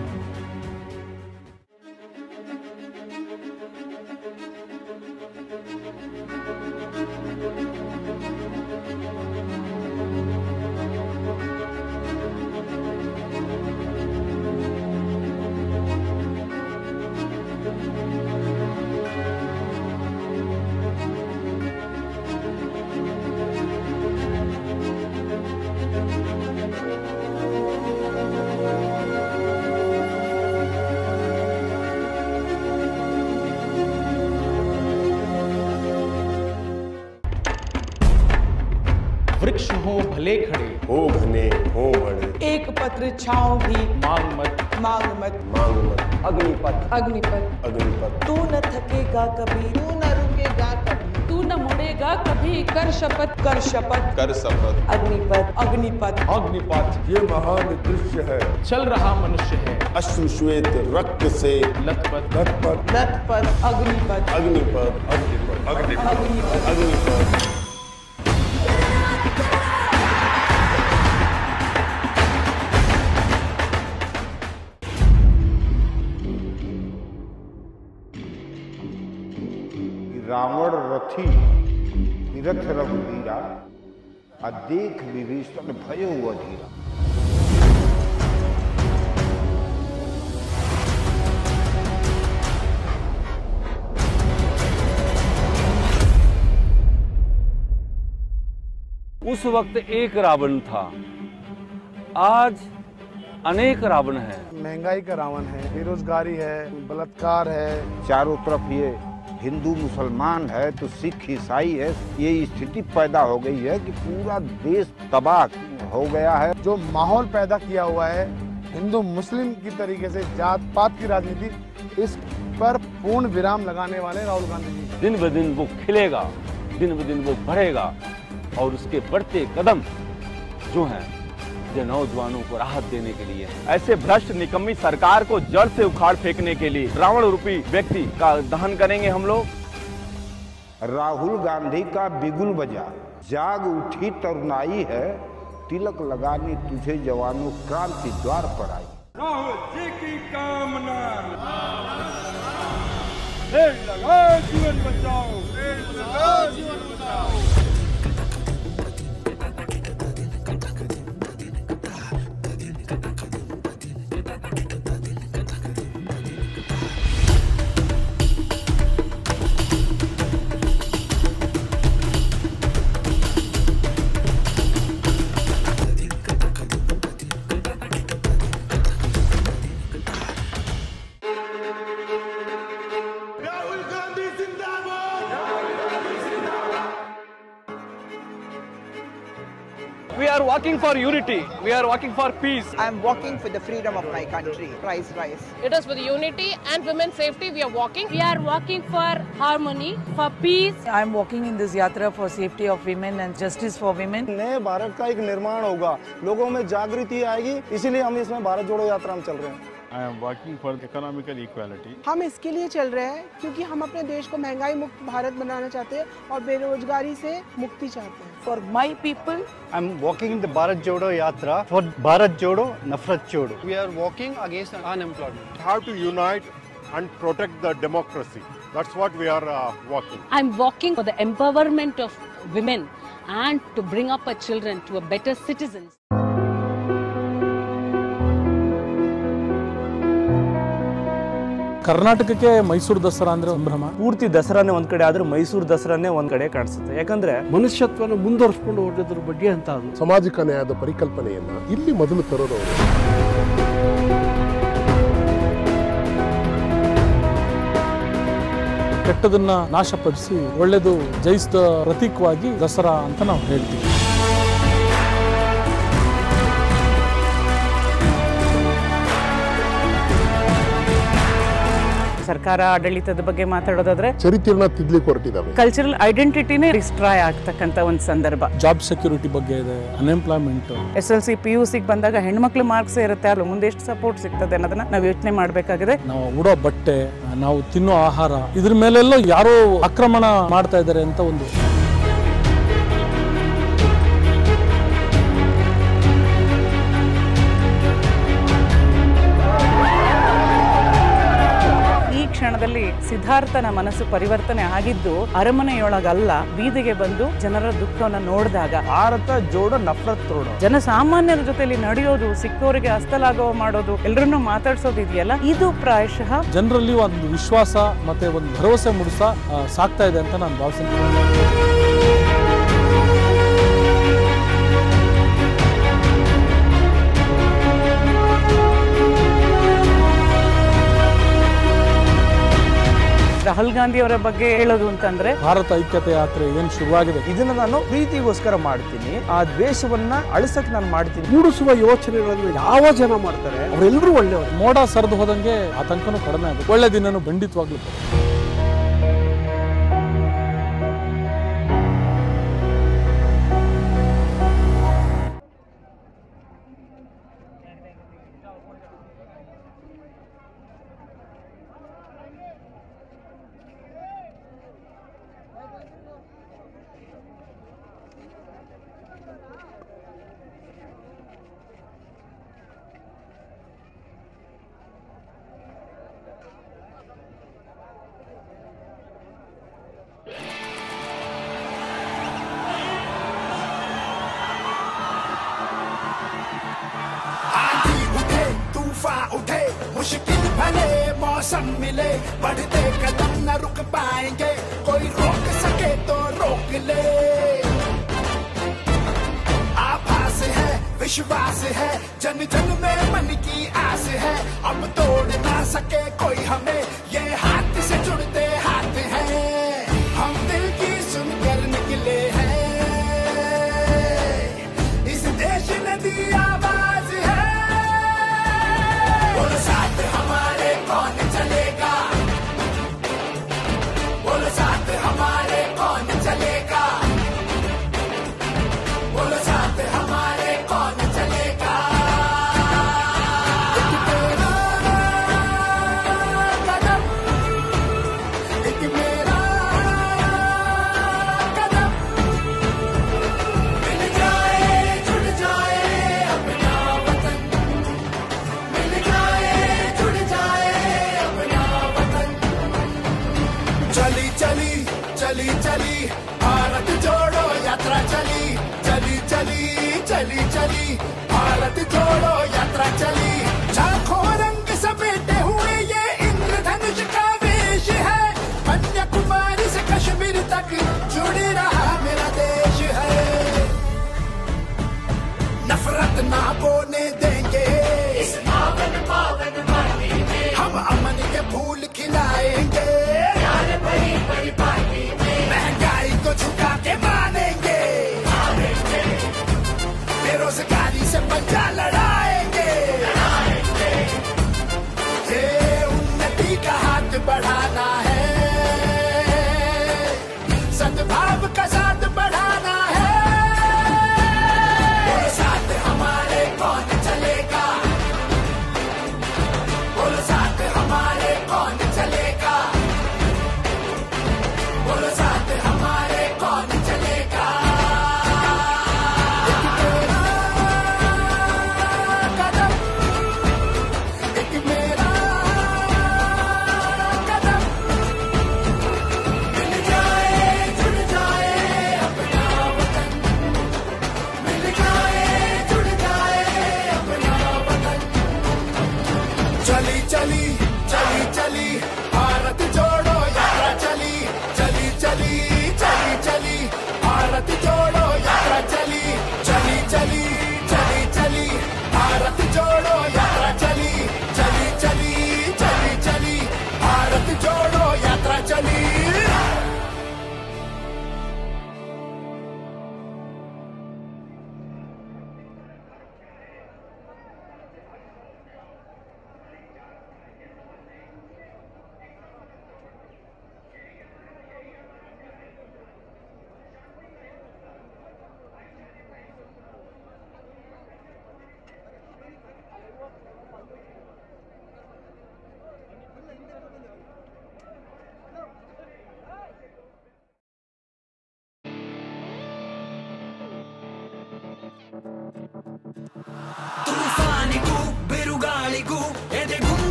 वृक्ष हो भले खड़े, हो घने हो बड़े, एक पत्र छाँव भी मांग मत मांग मत मांग मत, अग्निपथ अग्निपथ अग्निपथ. तू न थकेगा कभी, तू न रुकेगा कभी, तू न मुड़ेगा कभी, कर शपथ कर शपथ कर शपथ. अग्निपथ अग्निपथ अग्निपथ. ये महान दृश्य है, चल रहा मनुष्य है, अश्रु श्वेत रक्त से लथपथ लथपथ. लथपथ अग्निपथ अग्निपथ अग्निपथ अग्निपथ अग्निपथ. रावण रथी तीरथ रघुवीरा आ देख विभीषण भय हुआ धीरा. उस वक्त एक रावण था, आज अनेक रावण है. महंगाई का रावण है, बेरोजगारी है, बलात्कार है, चारों तरफ ये हिंदू मुसलमान है तो सिख ईसाई है. ये स्थिति पैदा हो गई है कि पूरा देश तबाह हो गया है. जो माहौल पैदा किया हुआ है हिंदू मुस्लिम की तरीके से जात पात की राजनीति, इस पर पूर्ण विराम लगाने वाले राहुल गांधी जी. दिन ब दिन वो खिलेगा, दिन ब दिन वो बढ़ेगा और उसके बढ़ते कदम जो हैं जो नौजवानों को राहत देने के लिए, ऐसे भ्रष्ट निकम्मी सरकार को जड़ से उखाड़ फेंकने के लिए रावण रूपी व्यक्ति का दहन करेंगे हम लोग. राहुल गांधी का बिगुल बजा, जाग उठी तरुणाई है, तिलक लगाने तुझे जवानों क्रांति द्वार पर आई. राहुल जी की कामना, पेड़ लगाओ जीवन बचाओ, पेड़ लगाओ जीवन बचाओ. are walking for unity. We are walking for peace. I am walking for the freedom of my country. Price rise. It is for the unity and women's safety we are walking. We are walking for harmony, for peace. I am walking in this yatra for safety of women and justice for women. नए भारत का एक निर्माण होगा, लोगों में जागृति आएगी, इसीलिए हम इसमें भारत जोड़ो यात्रा में चल रहे हैं। I am working for economical equality. हम इसके लिए चल रहे हैं क्योंकि हम अपने देश को महंगाई मुक्त भारत बनाना चाहते हैं और बेरोजगारी से मुक्ति चाहते हैं। For my people, I am walking in the Bharat Jodo Yatra for Bharat Jodo, Nafrat Jodo. We are walking against unemployment. We have to unite and protect the democracy. That's what we are uh, walking. I'm walking for the empowerment of women and to bring up our children to a better citizens. ಕರ್ನಾಟಕಕ್ಕೆ ಮೈಸೂರು ದಸರಾ ಅಂದ್ರೆ ಸಂಭ್ರಮ. ಪೂರ್ತಿ ದಸರಾನೇ ಒಂದ್ ಕಡೆ ಆದ್ರೆ ಮೈಸೂರು ದಸರಾನೇ ಒಂದ್ ಕಡೆ ಕಾಣಿಸುತ್ತೆ. ಯಾಕಂದ್ರೆ ಮನುಷ್ಯತ್ವನ ಮುಂದುವರಿಸಿಕೊಂಡು ಹೋಗೋದ್ರ ಬಗ್ಗೆ ಅಂತ ಅದು ಸಾಮಾಜಿಕ ನ್ಯಾಯದ ಪರಿಕಲ್ಪನೆಯನ್ನ ಇಲ್ಲಿ ಮೊದಲು ತರೋದವರು. ಕೆಟ್ಟದನ್ನ ನಾಶಪಡಿಸಿ ಒಳ್ಳೆದು ಜಯಿಸಿದ ಪ್ರತೀಕವಾಗಿ ದಸರಾ ಅಂತ ನಾವು ಹೇಳ್ತೀವಿ. ಸರ್ಕಾರ ಆಡಳಿತದ ಬಗ್ಗೆ ಮಾತಾಡೋದಾದ್ರೆ ಚರಿತ್ರೆನ ತಿದ್ಲಿಕ್ಕೆ ಹೊರಟಿದ್ದಾವೆ. ಕಲ್ಚರಲ್ ಐಡೆಂಟಿಟಿನೇ ಡಿಸ್ಟ್ರಾಯ್ ಆಗ್ತಕ್ಕಂತ ಒಂದು ಸಂದರ್ಭ. ಜಾಬ್ ಸೆಕ್ಯೂರಿಟಿ ಬಗ್ಗೆ ಇದೆ, unemployment. S L C P U C ಬಂದಾಗ ಹೆಣ್ಮಕ್ಳು ಮಾರ್ಕ್ಸ್ ಇರುತ್ತೆ, ಅಲ್ಲ ಮುಂದೆ ಎಷ್ಟು ಸಪೋರ್ಟ್ ಸಿಗ್ತದೆ ಅನ್ನೋದನ್ನ ನಾವು ಯೋಚನೆ ಮಾಡಬೇಕಾಗಿದೆ. ನಾವು ಉಡೋ ಬಟ್ಟೆ, ನಾವು ತಿನ್ನೋ ಆಹಾರ, ಇದ್ರ ಮೇಲೆಲ್ಲ ಯಾರೋ ಆಕ್ರಮಣ ಮಾಡ್ತಾ ಇದ್ದಾರೆ ಅಂತ ಒಂದು ಕ್ಷಣದಲ್ಲಿ ಸಿದ್ಧಾರ್ಥನ ಮನಸ್ಸು ಪರಿವರ್ತನೆ ಆಗಿದ್ದು ಅರಮನೆಯೊಳಗಲ್ಲ, ಬೀದಿಗೆ ಬಂದು ಜನರ ದುಃಖವನ್ನು ನೋಡಿದಾಗ. ಭಾರತ ಜೋಡೋ ನಫರತ್ ತೋಡೋ. ಜನಸಾಮಾನ್ಯರ ಜೊತೆಲಿ ನಡೆಯೋದು, ಸಿಕ್ಕವರಿಗೆ ಹಸ್ತಲಾಘವ ಮಾಡೋದು, ಎಲ್ಲರನ್ನೂ ಮಾತಾಡ್ಸೋದು ಇದೆಯಲ್ಲ, ಇದು ಪ್ರಾಯಶಃ ಜನರಲ್ಲಿ ಒಂದು ವಿಶ್ವಾಸ ಮತ್ತೆ ಒಂದು ಭರವಸೆ ಮೂಡಿಸ ಸಾಕ್ತಾ ಇದೆ ಅಂತ ನಾನು ಭಾವಿಸ್ತೀನಿ. ರಾಹುಲ್ ಗಾಂಧಿ ಅವರ ಬಗ್ಗೆ ಹೇಳೋದು ಅಂತಂದ್ರೆ ಭಾರತ ಐಕ್ಯತೆ ಯಾತ್ರೆ ಏನ್ ಶುರುವಾಗಿದೆ, ಇದನ್ನ ನಾನು ಪ್ರೀತಿಗೋಸ್ಕರ ಮಾಡ್ತೀನಿ, ಆ ದ್ವೇಷವನ್ನ ಅಳಿಸಕ್ ನಾನು ಮಾಡ್ತೀನಿ. ಮೂಡಿಸುವ ಯೋಚನೆಗಳನ್ನು ಯಾವ ಜನ ಮಾಡ್ತಾರೆ ಅವರೆಲ್ಲರೂ ಒಳ್ಳೆಯವರು. ಮೋಡ ಸರಿದು ಹೋದಂಗೆ ಆತಂಕನೂ ಕಡಿಮೆ ಆಗುತ್ತೆ, ಒಳ್ಳೆ ದಿನನೂ ಖಂಡಿತವಾಗ್ಲೂ. उठे मुश्किल भले मौसम मिले, बढ़ते कदम न रुक पाएंगे, कोई रोक सके तो रोक ले। आभास है, विश्वास है, जन जन में मन की आस है, अब तोड़ ना सके कोई हमें, ये हाथ से जुड़ते हाथ हैं, हम दिल की सुनकर निकले हैं, इस देश ने दी आवाज है, बोलो साथ हमारे कौन चलेगा, बोलो साथ हमारे कौन चलेगा, बोलो साथ हमारे कौन चलेगा। एक तेरा कदम, एक मेरा कदम, मिल जाए जुड़ जाए अपना वतन, मिल जाए जुड़ जाए अपना वतन। चली चली चली चली भारत जोड़ो यात्रा चली, चली चली चली चली भारत जोड़ो यात्रा चली, लाखों रंग समेटे हुए ये इंद्रधनुष का वेश है, कन्याकुमारी से कश्मीर तक जुड़ रहा मेरा देश है, नफरत ना बोने देंगे इस पावन पावन माटी में, हम अमन के फूल खिलाएंगे, प्यार भरी भरी पार्टी में, महंगाई को झुका के मानेंगे, मानेंगे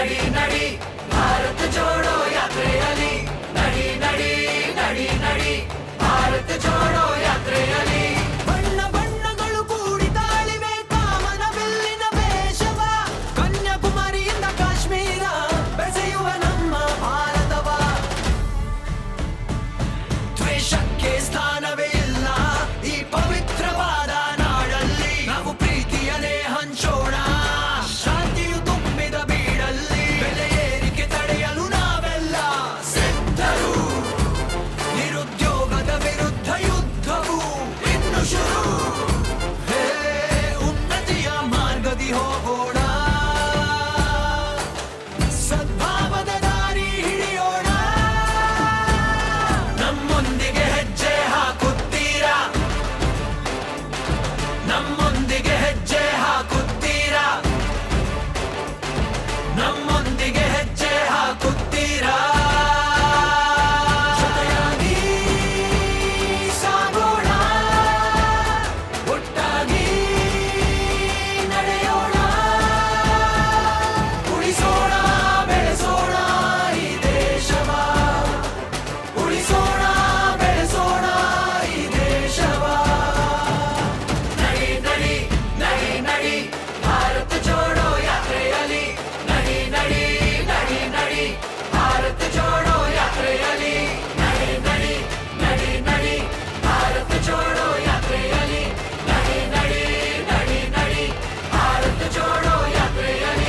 नडी नडी भारत जोडो यात्रेयली नडी नडी नडी नडी भारत जोडो यात्रेयली ಬಣ್ಣ ಬಣ್ಣಗಳು ಕೂಡಿ ತಾಳಿವೆ ಕಾಮನ ಬಿಲ್ಲಿನ ವೇಷವ ಕನ್ಯಾಕುಮಾರಿಯಿಂದ ಕಾಶ್ಮೀರ ಬೆಸೆಯುವ ನಮ್ಮ ಭಾರತವ ದ್ವೇಷಕ್ಕೆ ಸ್ಥಾನವೇ ಇಲ್ಲ ಈ ಪವಿತ್ರವಾದ ನಾಡಲ್ಲಿ ನಾವು ಪ್ರೀತಿಯನ್ನೇ ಹಂಚೋಣ ಶಾಂತಿಯು ತುಂಬಿದ ಬೀಡಲ್ಲಿ ಬೆಲೆ ಏರಿಕೆ ತಡೆಯಲು ನಾವೆಲ್ಲ ಸಿದ್ಧರು ನಿರುದ್ಯೋಗದ ವಿರುದ್ಧ ಯುದ್ಧವು ಇನ್ನು ಶುರು ಹೇ ಉನ್ನತಿಯ ಮಾರ್ಗದಿ ಹೋಗೋಣ ಸದ್ಭಾವದ ದಾರಿ ಹಿಡಿಯೋಣ ನಮ್ಮೊಂದಿಗೆ ಹೆಜ್ಜೆ ಹಾಕುತ್ತೀರಾ ನಮ್ಮೊಂದಿಗೆ ಹೆಜ್ಜೆ ಹಾಕುತ್ತೀರಾ ನಮ್ಮೊಂದಿಗೆ ಹೆಜ್ಜೆ ಹಾಕುತ್ತೀರಾ ಜೊತೆಯಾಗಿ ಸಾಗೋಣ ಒಟ್ಟಾಗಿ ನಡೆಯೋಣ ಉಳಿಸೋಣ ಬೆಳೆಸೋಣ ಈ ದೇಶವ ಉಳಿಸೋಣ ಬೆಳೆಸೋಣ ಈ ದೇಶವ ನಡಿ ನಡಿ ನಡಿ ನಡಿ ಭಾರತ ಜೋಡೋ ಯಾತ್ರೆಯಲಿ ನಡಿ ನಡಿ ನಡಿ ನಡಿ ಭಾರತ ಜೋಡೋ ಯಾತ್ರೆಯಲಿ ನಡಿ ನಡಿ ನಡಿ ನಡಿ ಭಾರತ ಜೋಡೋ ಯಾತ್ರೆಯಲಿ ನಡಿ ನಡಿ ನಡಿ ನಡಿ ಭಾರತ ಜೋಡೋ ಯಾತ್ರೆಯಲಿ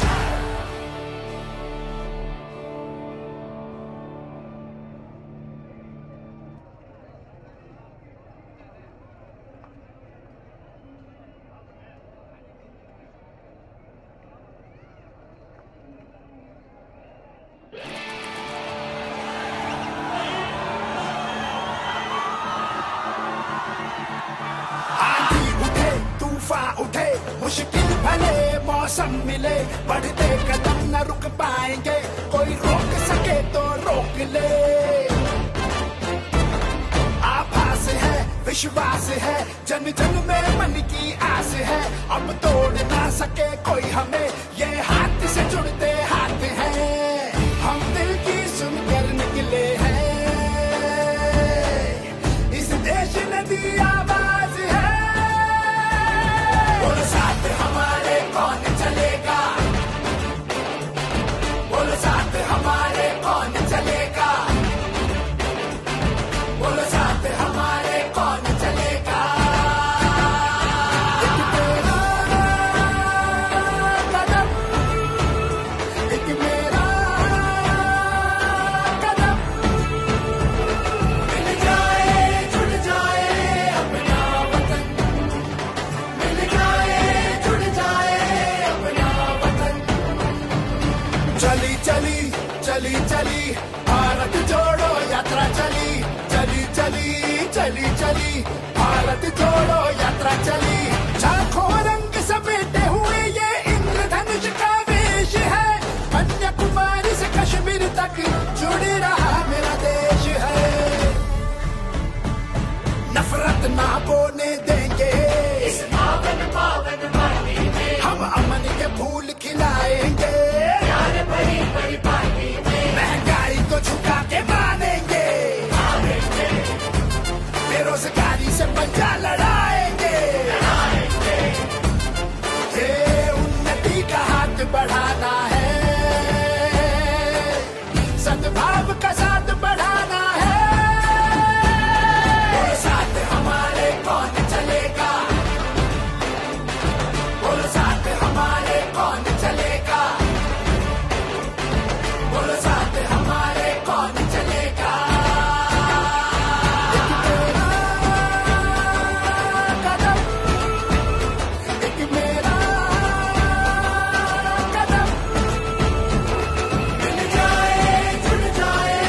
आंधी उठे तूफान उठे मुश्किल भले मौसम मिले बढ़ते कदम न रुक पाएंगे कोई रोक सके तो रोक ले आभास है विश्वास है जन जन में मन की आस है अब तोड़ ना सके कोई हमें ये हाथ से जुड़ते हाथ हैं हम दिल की सुनकर निकले हैं इस देश ने दी आवाज है बोलो साथ हमारे कौन चलेगा बोलो साथ हमारे कौन चलेगा बोलो साथ हमारे कौन चलेगा एक मेरा कदम एक मेरा कदम मिल जाए जुड़ जाए अपना वतन मिल जाए जुड़ जाए अपना वतन चली चली चली चली भारत जोड़ो यात्रा चली चली चली चली चली भारत जोड़ो यात्रा चली लाखों रंग समेटे हुए ये इंद्रधनुष का वेश है कन्याकुमारी से कश्मीर तक जुड़ रहा मेरा देश है नफरत ना बोने देंगे इस पावन पावन माटी में हम अमन के फूल खिलाएंगे प्यार भरी भरी पार्टी में महंगाई को झुका के मानेंगे बेरोजगारी से पंजा लड़ाएंगे ये उन्नति का हाथ बढ़ाना है सद्भाव का साथ बढ़ाना है बोलो साथ हमारे कौन चलेगा बोलो साथ हमारे कौन चलेगा बोलो साथ हमारे कौन चलेगा एक मेरा कदम एक मेरा कदम मिल जाए जुड़ जाए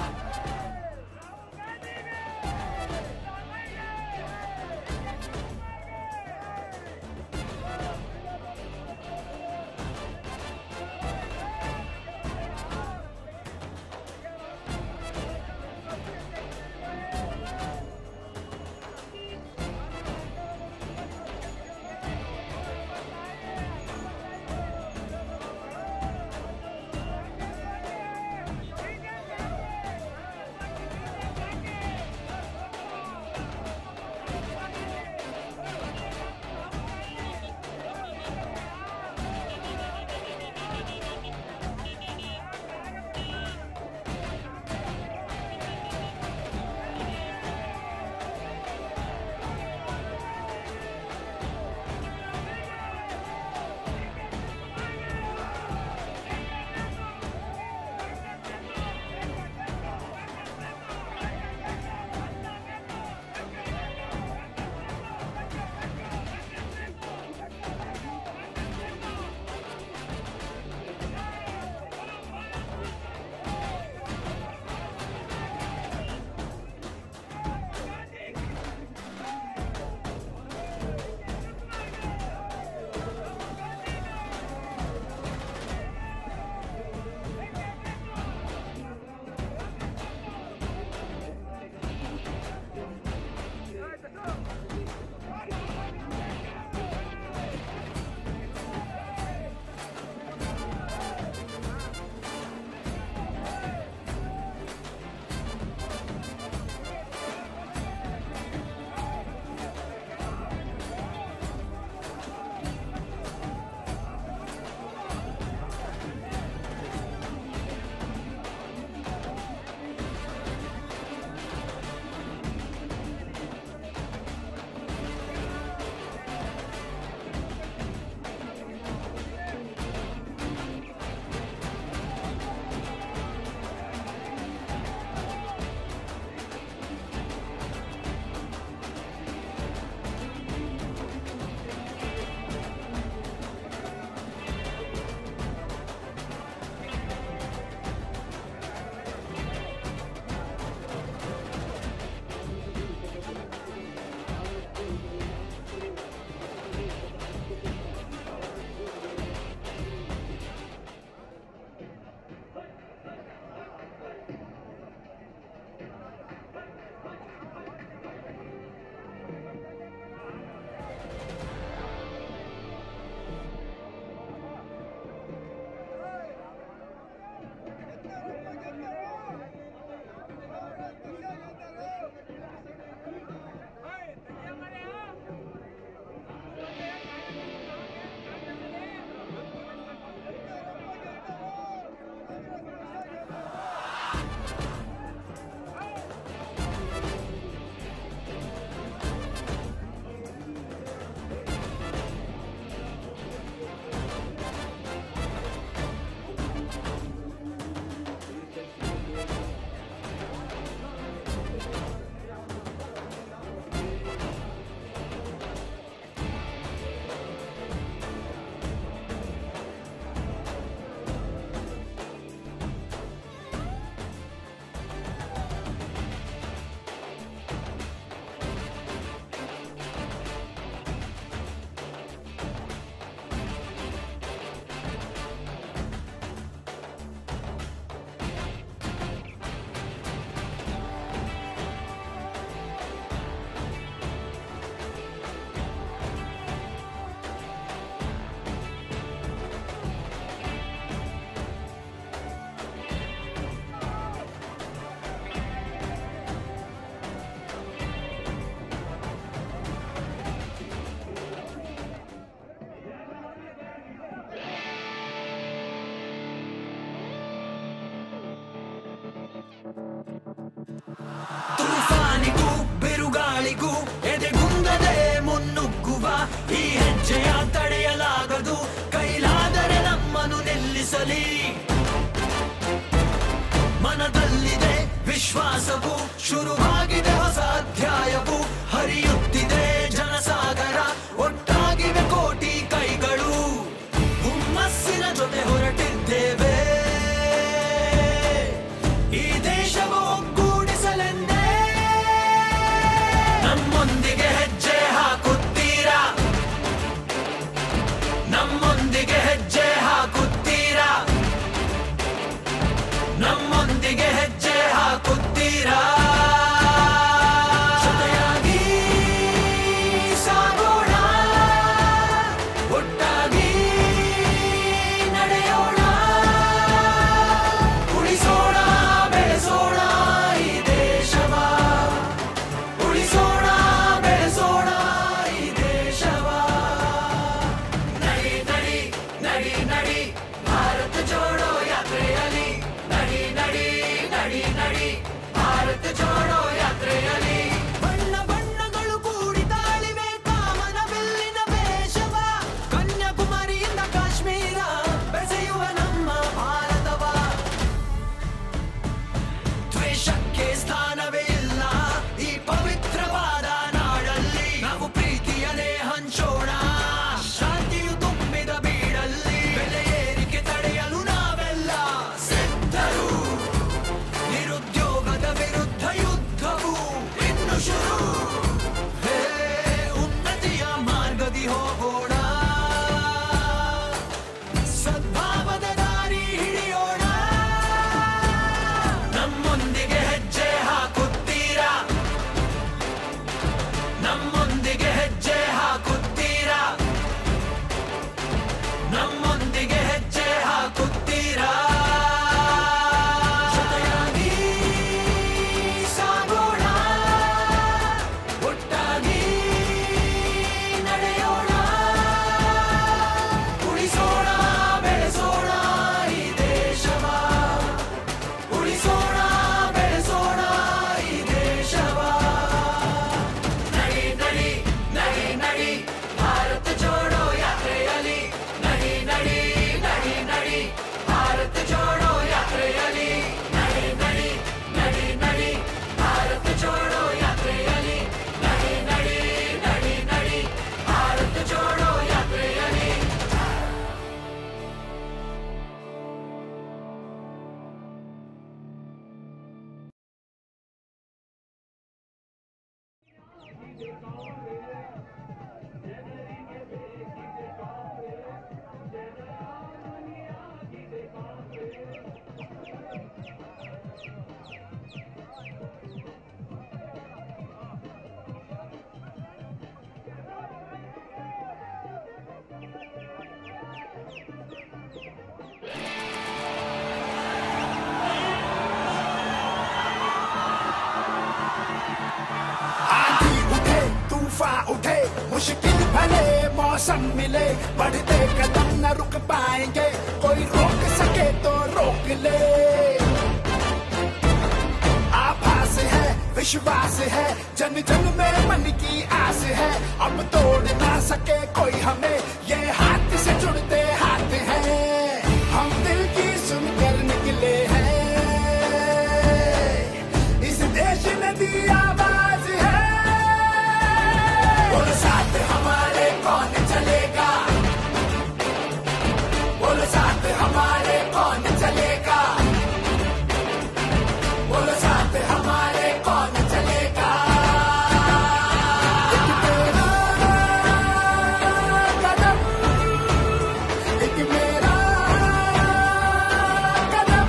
ನಿಲ್ಲಿಸಲಿ ಮನದಲ್ಲಿದೆ ವಿಶ್ವಾಸವು ಶುರುವಾಗಿದೆ ಹೊಸ ಅಧ್ಯಾಯವು ಹರಿಯುತ್ತಿದೆ ಜನಸಾಗರ ಒಟ್ಟಾಗಿವೆ ಕೋಟಿ ಕೈಗಳು ಹುಮ್ಮಸ್ಸಿನ ಜೊತೆ ಹೊರಟಿದ್ದೇವೆ ಈ ದೇಶವು ನಡಿ ಭಾರತ ಜೋಡೋ ಯಾತ್ರೆಯಲ್ಲಿ ಬಣ್ಣ ಬಣ್ಣಗಳು ಕೂಡಿ ತಾಳಿವೆ ಕಾಮನ ಬಿಲ್ಲಿನ ವೇಷವ ಕನ್ಯಾಕುಮಾರಿಯಿಂದ ಕಾಶ್ಮೀರ ಬೆಸೆಯುವ ನಮ್ಮ ಭಾರತವ ದ್ವೇಷಕ್ಕೆ ಸ್ಥಾನವೇ ಇಲ್ಲ ಈ ಪವಿತ್ರವಾದ ನಾಡಲ್ಲಿ ನಾವು ಪ್ರೀತಿಯನ್ನೇ ಹಂಚೋಣ ಶಾಂತಿಯು ತುಂಬಿದ ಬೀಡಲ್ಲಿ ಬೆಲೆ ಏರಿಕೆ ತಡೆಯಲು ನಾವೆಲ್ಲ ಸಿದ್ಧರು ನಿರುದ್ಯೋಗದ ವಿರುದ್ಧ ಯುದ್ಧವು ಇನ್ನು ಶುರು ಹೇ ಉನ್ನತಿಯ ಮಾರ್ಗದಿ ಹೋಗೋಣ ಸದ್ಭಾವದ ದಾರಿ ಹಿಡಿಯೋಣ ನಮ್ಮೊಂದಿಗೆ ಹೆಜ್ಜೆ ಹಾಕುತ್ತೀರಾ ನಮ್ಮೊಂದಿಗೆ ಹೆಜ್ಜೆ ಹಾಕುತ್ತೀರಾ ನಮ್ಮೊಂದಿಗೆ ಹೆಜ್ಜೆ ಹಾಕುತ್ತೀರಾ ಜೊತೆಯಾಗಿ ಸಾಗೋಣ ಒಟ್ಟಾಗಿ ನಡೆಯೋಣ ಉಳಿಸೋಣ ಬೆಳೆಸೋಣ ಈ ದೇಶವ ಉಳಿಸೋಣ ಬೆಳೆಸೋಣ ಈ ದೇಶವ ನಡಿ ನಡಿ ನಡಿ ನಡಿ ಭಾರತ ಜೋಡೋ ಯಾತ್ರೆಯಲ್ಲಿ ನಡಿ ನಡಿ ನಡಿ ನಡಿ ಭಾರತ ಜೋಡೋ ಯಾತ್ರೆಯಲ್ಲಿ ನಡಿ ನಡಿ ನಡಿ ನಡಿ ಭಾರತ ಜೋಡೋ ಯಾತ್ರೆಯಲ್ಲಿ ನಡಿ ನಡಿ ನಡಿ ನಡಿ ಭಾರತ ಜೋಡೋ ಯಾತ್ರೆಯಲ್ಲಿ आंधी उठे तूफान उठे मुश्किल भले मौसम मिले बढ़ते कदम न रुक पाएंगे कोई रोक सके तो रोक ले आभास है विश्वास है जन जन में मन की आस है अब तोड़ ना सके कोई हमें ये हाथ से जुड़ते हाथ हैं हम दिल की सुनकर निकले हैं इस देश ने दी आवाज है बोलो साथ हमारे कौन चलेगा बोलो साथ हमारे कौन चलेगा बोलो साथ हमारे कौन चलेगा एक तेरा कदम एक मेरा कदम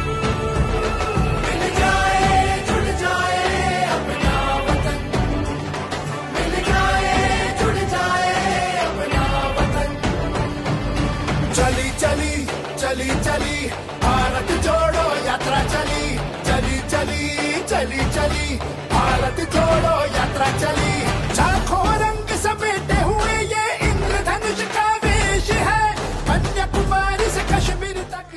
मिल जाए जुड़ जाए अपना वतन मिल जाए जुड़ जाए अपना वतन चली चली चली चली भारत जोड़ो यात्रा चली चली चली चली चली भारत जोड़ो यात्रा चली लाखों रंग समेटे हुए ये इंद्रधनुष का वेश है कन्याकुमारी से कश्मीर तक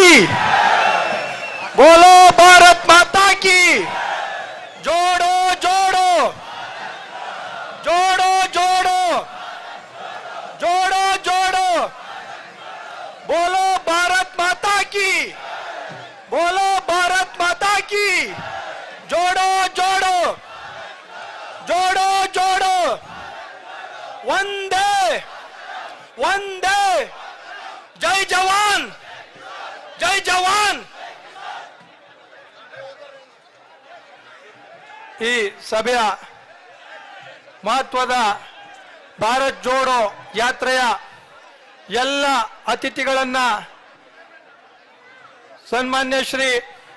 बोलो भारत माता की। जोड़ो जोड़ो जोड़ो जोड़ो जोड़ो जोड़ो बोलो भारत माता की। बोलो भारत माता की। जोड़ो जोड़ो जोड़ो जोड़ो वंदे वंदे। जय जवान जय जवान। ಈ ಸಭೆಯ ಮಹತ್ವದ ಭಾರತ್ ಜೋಡೋ ಯಾತ್ರೆಯ ಎಲ್ಲ ಅತಿಥಿಗಳನ್ನ ಸನ್ಮಾನ್ಯ ಶ್ರೀ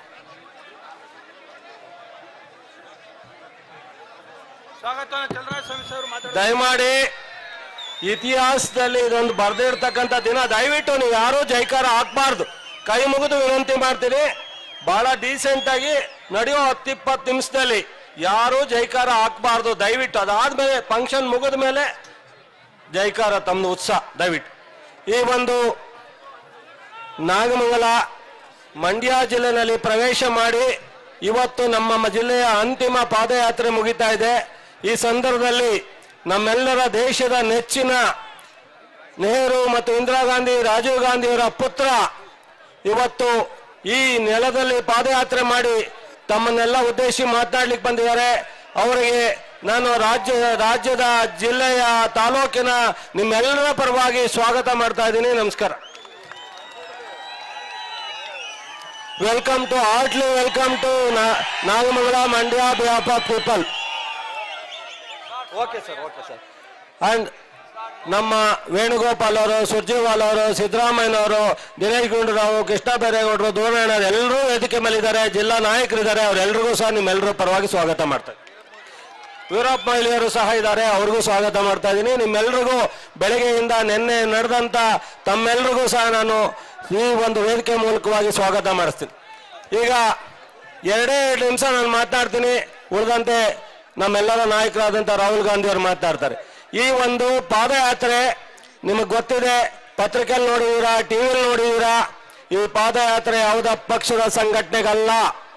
ದಯಮಾಡಿ ಇತಿಹಾಸದಲ್ಲಿ ಇದೊಂದು ಬರೆದಿರ್ತಕ್ಕಂಥ ದಿನ. ದಯವಿಟ್ಟು ನೀವು ಯಾರೂ ಜೈಕಾರ ಹಾಕ್ಬಾರ್ದು. ಕೈ ಮುಗಿದು ವಿನಂತಿ ಮಾಡ್ತೀನಿ, ಬಹಳ ಡೀಸೆಂಟ್ ಆಗಿ ನಡೆಯೋ ಹತ್ತಿಪ್ಪತ್ತು ನಿಮಿಷದಲ್ಲಿ ಯಾರೂ ಜೈಕಾರ ಹಾಕ್ಬಾರ್ದು ದಯವಿಟ್ಟು. ಅದಾದ್ಮೇಲೆ ಫಂಕ್ಷನ್ ಮುಗಿದ ಮೇಲೆ ಜೈಕಾರ ತಮ್ಮದು ಉತ್ಸಾಹ ದಯವಿಟ್ಟು. ಈ ಒಂದು ನಾಗಮಂಗಲ ಮಂಡ್ಯ ಜಿಲ್ಲೆನಲ್ಲಿ ಪ್ರವೇಶ ಮಾಡಿ ಇವತ್ತು ನಮ್ಮ ಜಿಲ್ಲೆಯ ಅಂತಿಮ ಪಾದಯಾತ್ರೆ ಮುಗಿತಾ ಇದೆ. ಈ ಸಂದರ್ಭದಲ್ಲಿ ನಮ್ಮೆಲ್ಲರ ದೇಶದ ನೆಚ್ಚಿನ ನೆಹರು ಮತ್ತು ಇಂದಿರಾ ಗಾಂಧಿ, ರಾಜೀವ್ ಗಾಂಧಿಯವರ ಪುತ್ರ ಇವತ್ತು ಈ ನೆಲದಲ್ಲಿ ಪಾದಯಾತ್ರೆ ಮಾಡಿ ತಮ್ಮನ್ನೆಲ್ಲ ಉದ್ದೇಶಿಸಿ ಮಾತನಾಡ್ಲಿಕ್ಕೆ ಬಂದಿದ್ದಾರೆ. ಅವರಿಗೆ ನಾನು ರಾಜ್ಯ ರಾಜ್ಯದ ಜಿಲ್ಲೆಯ ತಾಲೂಕಿನ ನಿಮ್ಮೆಲ್ಲರ ಪರವಾಗಿ ಸ್ವಾಗತ ಮಾಡ್ತಾ ಇದ್ದೀನಿ. ನಮಸ್ಕಾರ. Welcome to heartly welcome to Nagamangala Mandya behalf of people. Okay sir okay sir. And ನಮ್ಮ ವೇಣುಗೋಪಾಲ್ ಅವರು, ಸುರ್ಜೇವಾಲ್ ಅವರು, ಸಿದ್ದರಾಮಯ್ಯನವರು, ದಿನೇಶ್ ಗುಂಡೂರಾವ್, ಕೃಷ್ಣ ಬೈರೇಗೌಡರು, ದೂರಣ್ಣ ಎಲ್ಲರೂ ವೇದಿಕೆ ಮೇಲಿದ್ದಾರೆ. ಜಿಲ್ಲಾ ನಾಯಕರಿದ್ದಾರೆ. ಅವರೆಲ್ಲರಿಗೂ ಸಹ ನಿಮ್ಮೆಲ್ಲರೂ ಪರವಾಗಿ ಸ್ವಾಗತ ಮಾಡ್ತಾ ಇದ್ದೀನಿ. ವೀರಪ್ಪ ಮೊಯ್ಲಿಯವರು ಸಹ ಇದ್ದಾರೆ, ಅವ್ರಿಗೂ ಸ್ವಾಗತ ಮಾಡ್ತಾ ಇದ್ದೀನಿ. ನಿಮ್ಮೆಲ್ರಿಗೂ ಬೆಳಗ್ಗೆಯಿಂದ ನಿನ್ನೆ ನಡೆದಂತ ತಮ್ಮೆಲ್ರಿಗೂ ಸಹ ನಾನು ಈ ಒಂದು ವೇದಿಕೆ ಮೂಲಕವಾಗಿ ಸ್ವಾಗತ ಮಾಡಿಸ್ತೀನಿ. ಈಗ ಎರಡೇ ಎರಡು ನಿಮಿಷ ನಾನು ಮಾತನಾಡ್ತೀನಿ, ಉಳಿದಂತೆ ನಮ್ಮೆಲ್ಲರ ನಾಯಕರಾದಂಥ ರಾಹುಲ್ ಗಾಂಧಿ ಅವರು ಮಾತನಾಡ್ತಾರೆ. ಈ ಒಂದು ಪಾದಯಾತ್ರೆ ನಿಮಗೆ ಗೊತ್ತಿದೆ, ಪತ್ರಿಕೆಯಲ್ಲಿ ನೋಡಿದೀರಾ, ಟಿವಿಯಲ್ಲಿ ನೋಡಿದೀರಾ. ಈ ಪಾದಯಾತ್ರೆ ಯಾವುದೇ ಪಕ್ಷದ ಸಂಘಟನೆಗಲ್ಲ,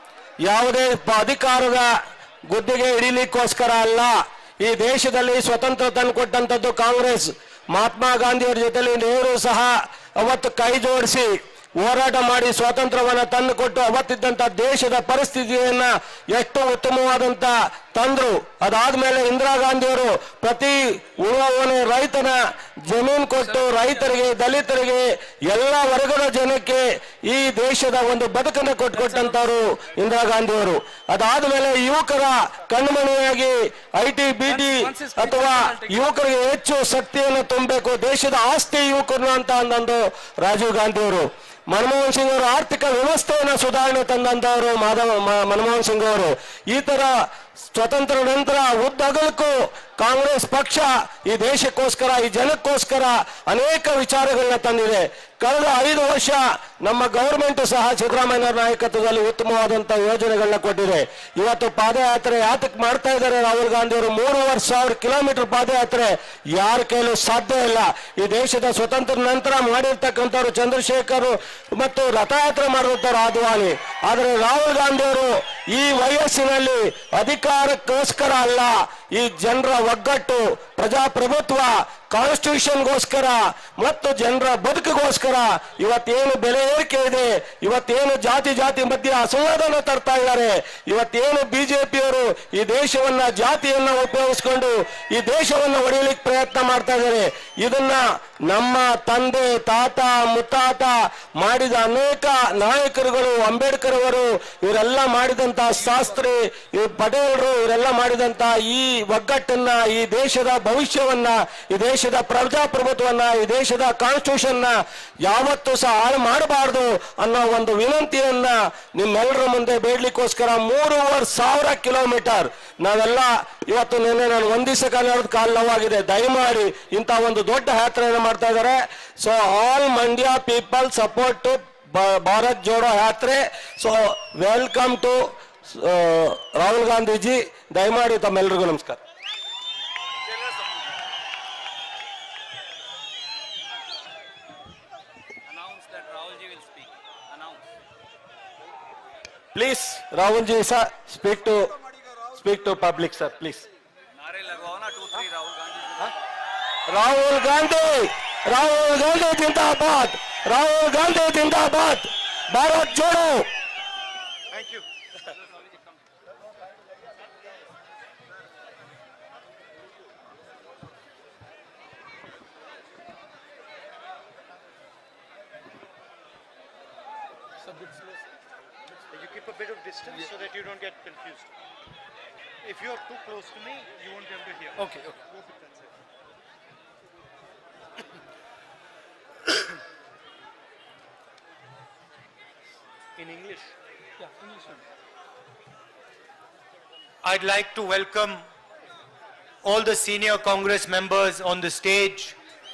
ಯಾವುದೇ ಅಧಿಕಾರದ ಗುದ್ದಿಗೆ ಹಿಡಿಲಿಕ್ಕೋಸ್ಕರ ಅಲ್ಲ. ಈ ದೇಶದಲ್ಲಿ ಸ್ವತಂತ್ರ ತಂದು ಕೊಟ್ಟಂಥದ್ದು ಕಾಂಗ್ರೆಸ್. ಮಹಾತ್ಮ ಗಾಂಧಿಯವರ ಜೊತೆಲಿ ನೆಹರು ಸಹ ಅವತ್ತು ಕೈ ಜೋಡಿಸಿ ಹೋರಾಟ ಮಾಡಿ ಸ್ವಾತಂತ್ರ್ಯವನ್ನ ತಂದು ಕೊಟ್ಟು ಅವತ್ತಿದ್ದಂತ ದೇಶದ ಪರಿಸ್ಥಿತಿಯನ್ನ ಎಷ್ಟು ಉತ್ತಮವಾದಂತ ತಂದ್ರು. ಅದಾದ್ಮೇಲೆ ಇಂದಿರಾ ಗಾಂಧಿಯವರು ಪ್ರತಿ ಉಳುವವನೇ ರೈತನ ಜಮೀನು ಕೊಟ್ಟು ರೈತರಿಗೆ, ದಲಿತರಿಗೆ, ಎಲ್ಲ ವರ್ಗದ ಜನಕ್ಕೆ ಈ ದೇಶದ ಒಂದು ಬದುಕನ್ನು ಕೊಟ್ಟುಕೊಟ್ಟಂತವರು ಇಂದಿರಾ ಗಾಂಧಿಯವರು. ಅದಾದ್ಮೇಲೆ ಯುವಕರ ಕಣ್ಮಣಿಯಾಗಿ ಐ ಟಿ ಬಿ ಟಿ ಅಥವಾ ಯುವಕರಿಗೆ ಹೆಚ್ಚು ಶಕ್ತಿಯನ್ನು ತುಂಬಬೇಕು, ದೇಶದ ಆಸ್ತಿ ಯುವಕರು ಅಂತ ಅಂದಂದು ರಾಜೀವ್ ಗಾಂಧಿಯವರು. ಮನಮೋಹನ್ ಸಿಂಗ್ ಅವರು ಆರ್ಥಿಕ ವ್ಯವಸ್ಥೆಯನ್ನು ಸುಧಾರಣೆ ತಂದಂತವರು ಮಾಧವ ಮನಮೋಹನ್ ಸಿಂಗ್ ಅವರು. ಈ ತರ ಸ್ವತಂತ್ರ ನಂತರ ಉದ್ದಗಲಕ್ಕೂ ಕಾಂಗ್ರೆಸ್ ಪಕ್ಷ ಈ ದೇಶಕ್ಕೋಸ್ಕರ, ಈ ಜನಕ್ಕೋಸ್ಕರ ಅನೇಕ ವಿಚಾರಗಳನ್ನ ತಂದಿದೆ. ಕಳೆದ ಐದು ವರ್ಷ ನಮ್ಮ ಗೌರ್ಮೆಂಟ್ ಸಹ ಸಿದ್ದರಾಮಯ್ಯ ನಾಯಕತ್ವದಲ್ಲಿ ಉತ್ತಮವಾದಂತ ಯೋಜನೆಗಳನ್ನ ಕೊಟ್ಟಿದೆ. ಇವತ್ತು ಪಾದಯಾತ್ರೆ ಯಾತಕ್ಕೆ ಮಾಡ್ತಾ ಇದ್ದಾರೆ ರಾಹುಲ್ ಗಾಂಧಿ ಅವರು? ಮೂರುವರೆ ಸಾವಿರ ಕಿಲೋಮೀಟರ್ ಪಾದಯಾತ್ರೆ ಯಾರ ಕೈಲೂ ಸಾಧ್ಯ ಇಲ್ಲ. ಈ ದೇಶದ ಸ್ವತಂತ್ರ ನಂತರ ಮಾಡಿರ್ತಕ್ಕಂಥವ್ರು ಚಂದ್ರಶೇಖರ್ ಮತ್ತು ರಥಯಾತ್ರೆ ಮಾಡಿರ್ತಾರೆ ಆದ್ವಾನಿ. ಆದರೆ ರಾಹುಲ್ ಗಾಂಧಿ ಅವರು ಈ ವಯಸ್ಸಿನಲ್ಲಿ ಅಧಿಕಾರಕ್ಕೋಸ್ಕರ ಅಲ್ಲ, ಈ ಜನರ ಒಗ್ಗಟ್ಟು, ಪ್ರಜಾಪ್ರಭುತ್ವ, ಕಾನ್ಸ್ಟಿಟ್ಯೂಷನ್ಗೋಸ್ಕರ ಮತ್ತು ಜನರ ಬದುಕಿಗೋಸ್ಕರ ಇವತ್ತೇನು ಬೆಲೆ ಏರಿಕೆ ಇದೆ, ಇವತ್ತೇನು ಜಾತಿ ಜಾತಿ ಮಧ್ಯೆ ಅಸಮಾಧಾನ ತರ್ತಾ ಇದ್ದಾರೆ, ಇವತ್ತೇನು ಬಿಜೆಪಿಯವರು ಈ ದೇಶವನ್ನ ಜಾತಿಯನ್ನ ಉಪಯೋಗಿಸ್ಕೊಂಡು ಈ ದೇಶವನ್ನ ಹೊಡೆಯಲಿಕ್ಕೆ ಪ್ರಯತ್ನ ಮಾಡ್ತಾ ಇದ್ದಾರೆ. ಇದನ್ನ ನಮ್ಮ ತಂದೆ, ತಾತ, ಮುತ್ತಾತ ಮಾಡಿದ ಅನೇಕ ನಾಯಕರುಗಳು, ಅಂಬೇಡ್ಕರ್ ಅವರು, ಇವರೆಲ್ಲ ಮಾಡಿದಂತ ಶಾಸ್ತ್ರಿ, ಪಟೇಲ್ರು, ಇವರೆಲ್ಲ ಮಾಡಿದಂತ ಈ ಒಗ್ಗಟ್ಟನ್ನ, ಈ ದೇಶದ ಭವಿಷ್ಯವನ್ನ, ಈ ದೇಶದ ಪ್ರಜಾಪ್ರಭುತ್ವವನ್ನ, ಈ ದೇಶದ ಕಾನ್ಸ್ಟಿಟ್ಯೂಷನ್ ಯಾವತ್ತೂ ಸಹ ಹಾಳು ಮಾಡಬಾರದು ಅನ್ನೋ ಒಂದು ವಿನಂತಿಯನ್ನ ನಿಮ್ಮೆಲ್ಲರ ಮುಂದೆ ಬೇಡ್ಲಿಕ್ಕೋಸ್ಕರ ಮೂರುವರೆ ಸಾವಿರ ಕಿಲೋಮೀಟರ್ ನಾವೆಲ್ಲ ಇವತ್ತು ನಿನ್ನೆ ನಾನು ಒಂದ್ ದಿವಸ ಕಾಲ ಕಾಲು ನೋವಾಗಿದೆ. ದಯಮಾಡಿ ಇಂಥ ಒಂದು ದೊಡ್ಡ ಯಾತ್ರೆಯನ್ನು ಮಾಡ್ತಾ ಇದ್ದಾರೆ. So all Mandya people support to Bharat Jodo ಯಾತ್ರೆ. So welcome to Rahul Gandhiji. ದಯಮಾಡಿ ತಮ್ಮೆಲ್ಲರಿಗೂ ನಮಸ್ಕಾರ. Announce that Rahul ji will speak. Announce. Please, Rahul ji, sir, speak to speak to public, sir, please. Rahul Gandhi, Rahul Gandhi Zindabad, Rahul Gandhi Zindabad, Bharat Jodo. Thank you. You keep a bit of distance so that you don't get confused. If you are too close to me, you won't be able to hear. Okay, okay. Go with that side. In English? Yeah, English. I'd like to welcome all the senior Congress members on the stage.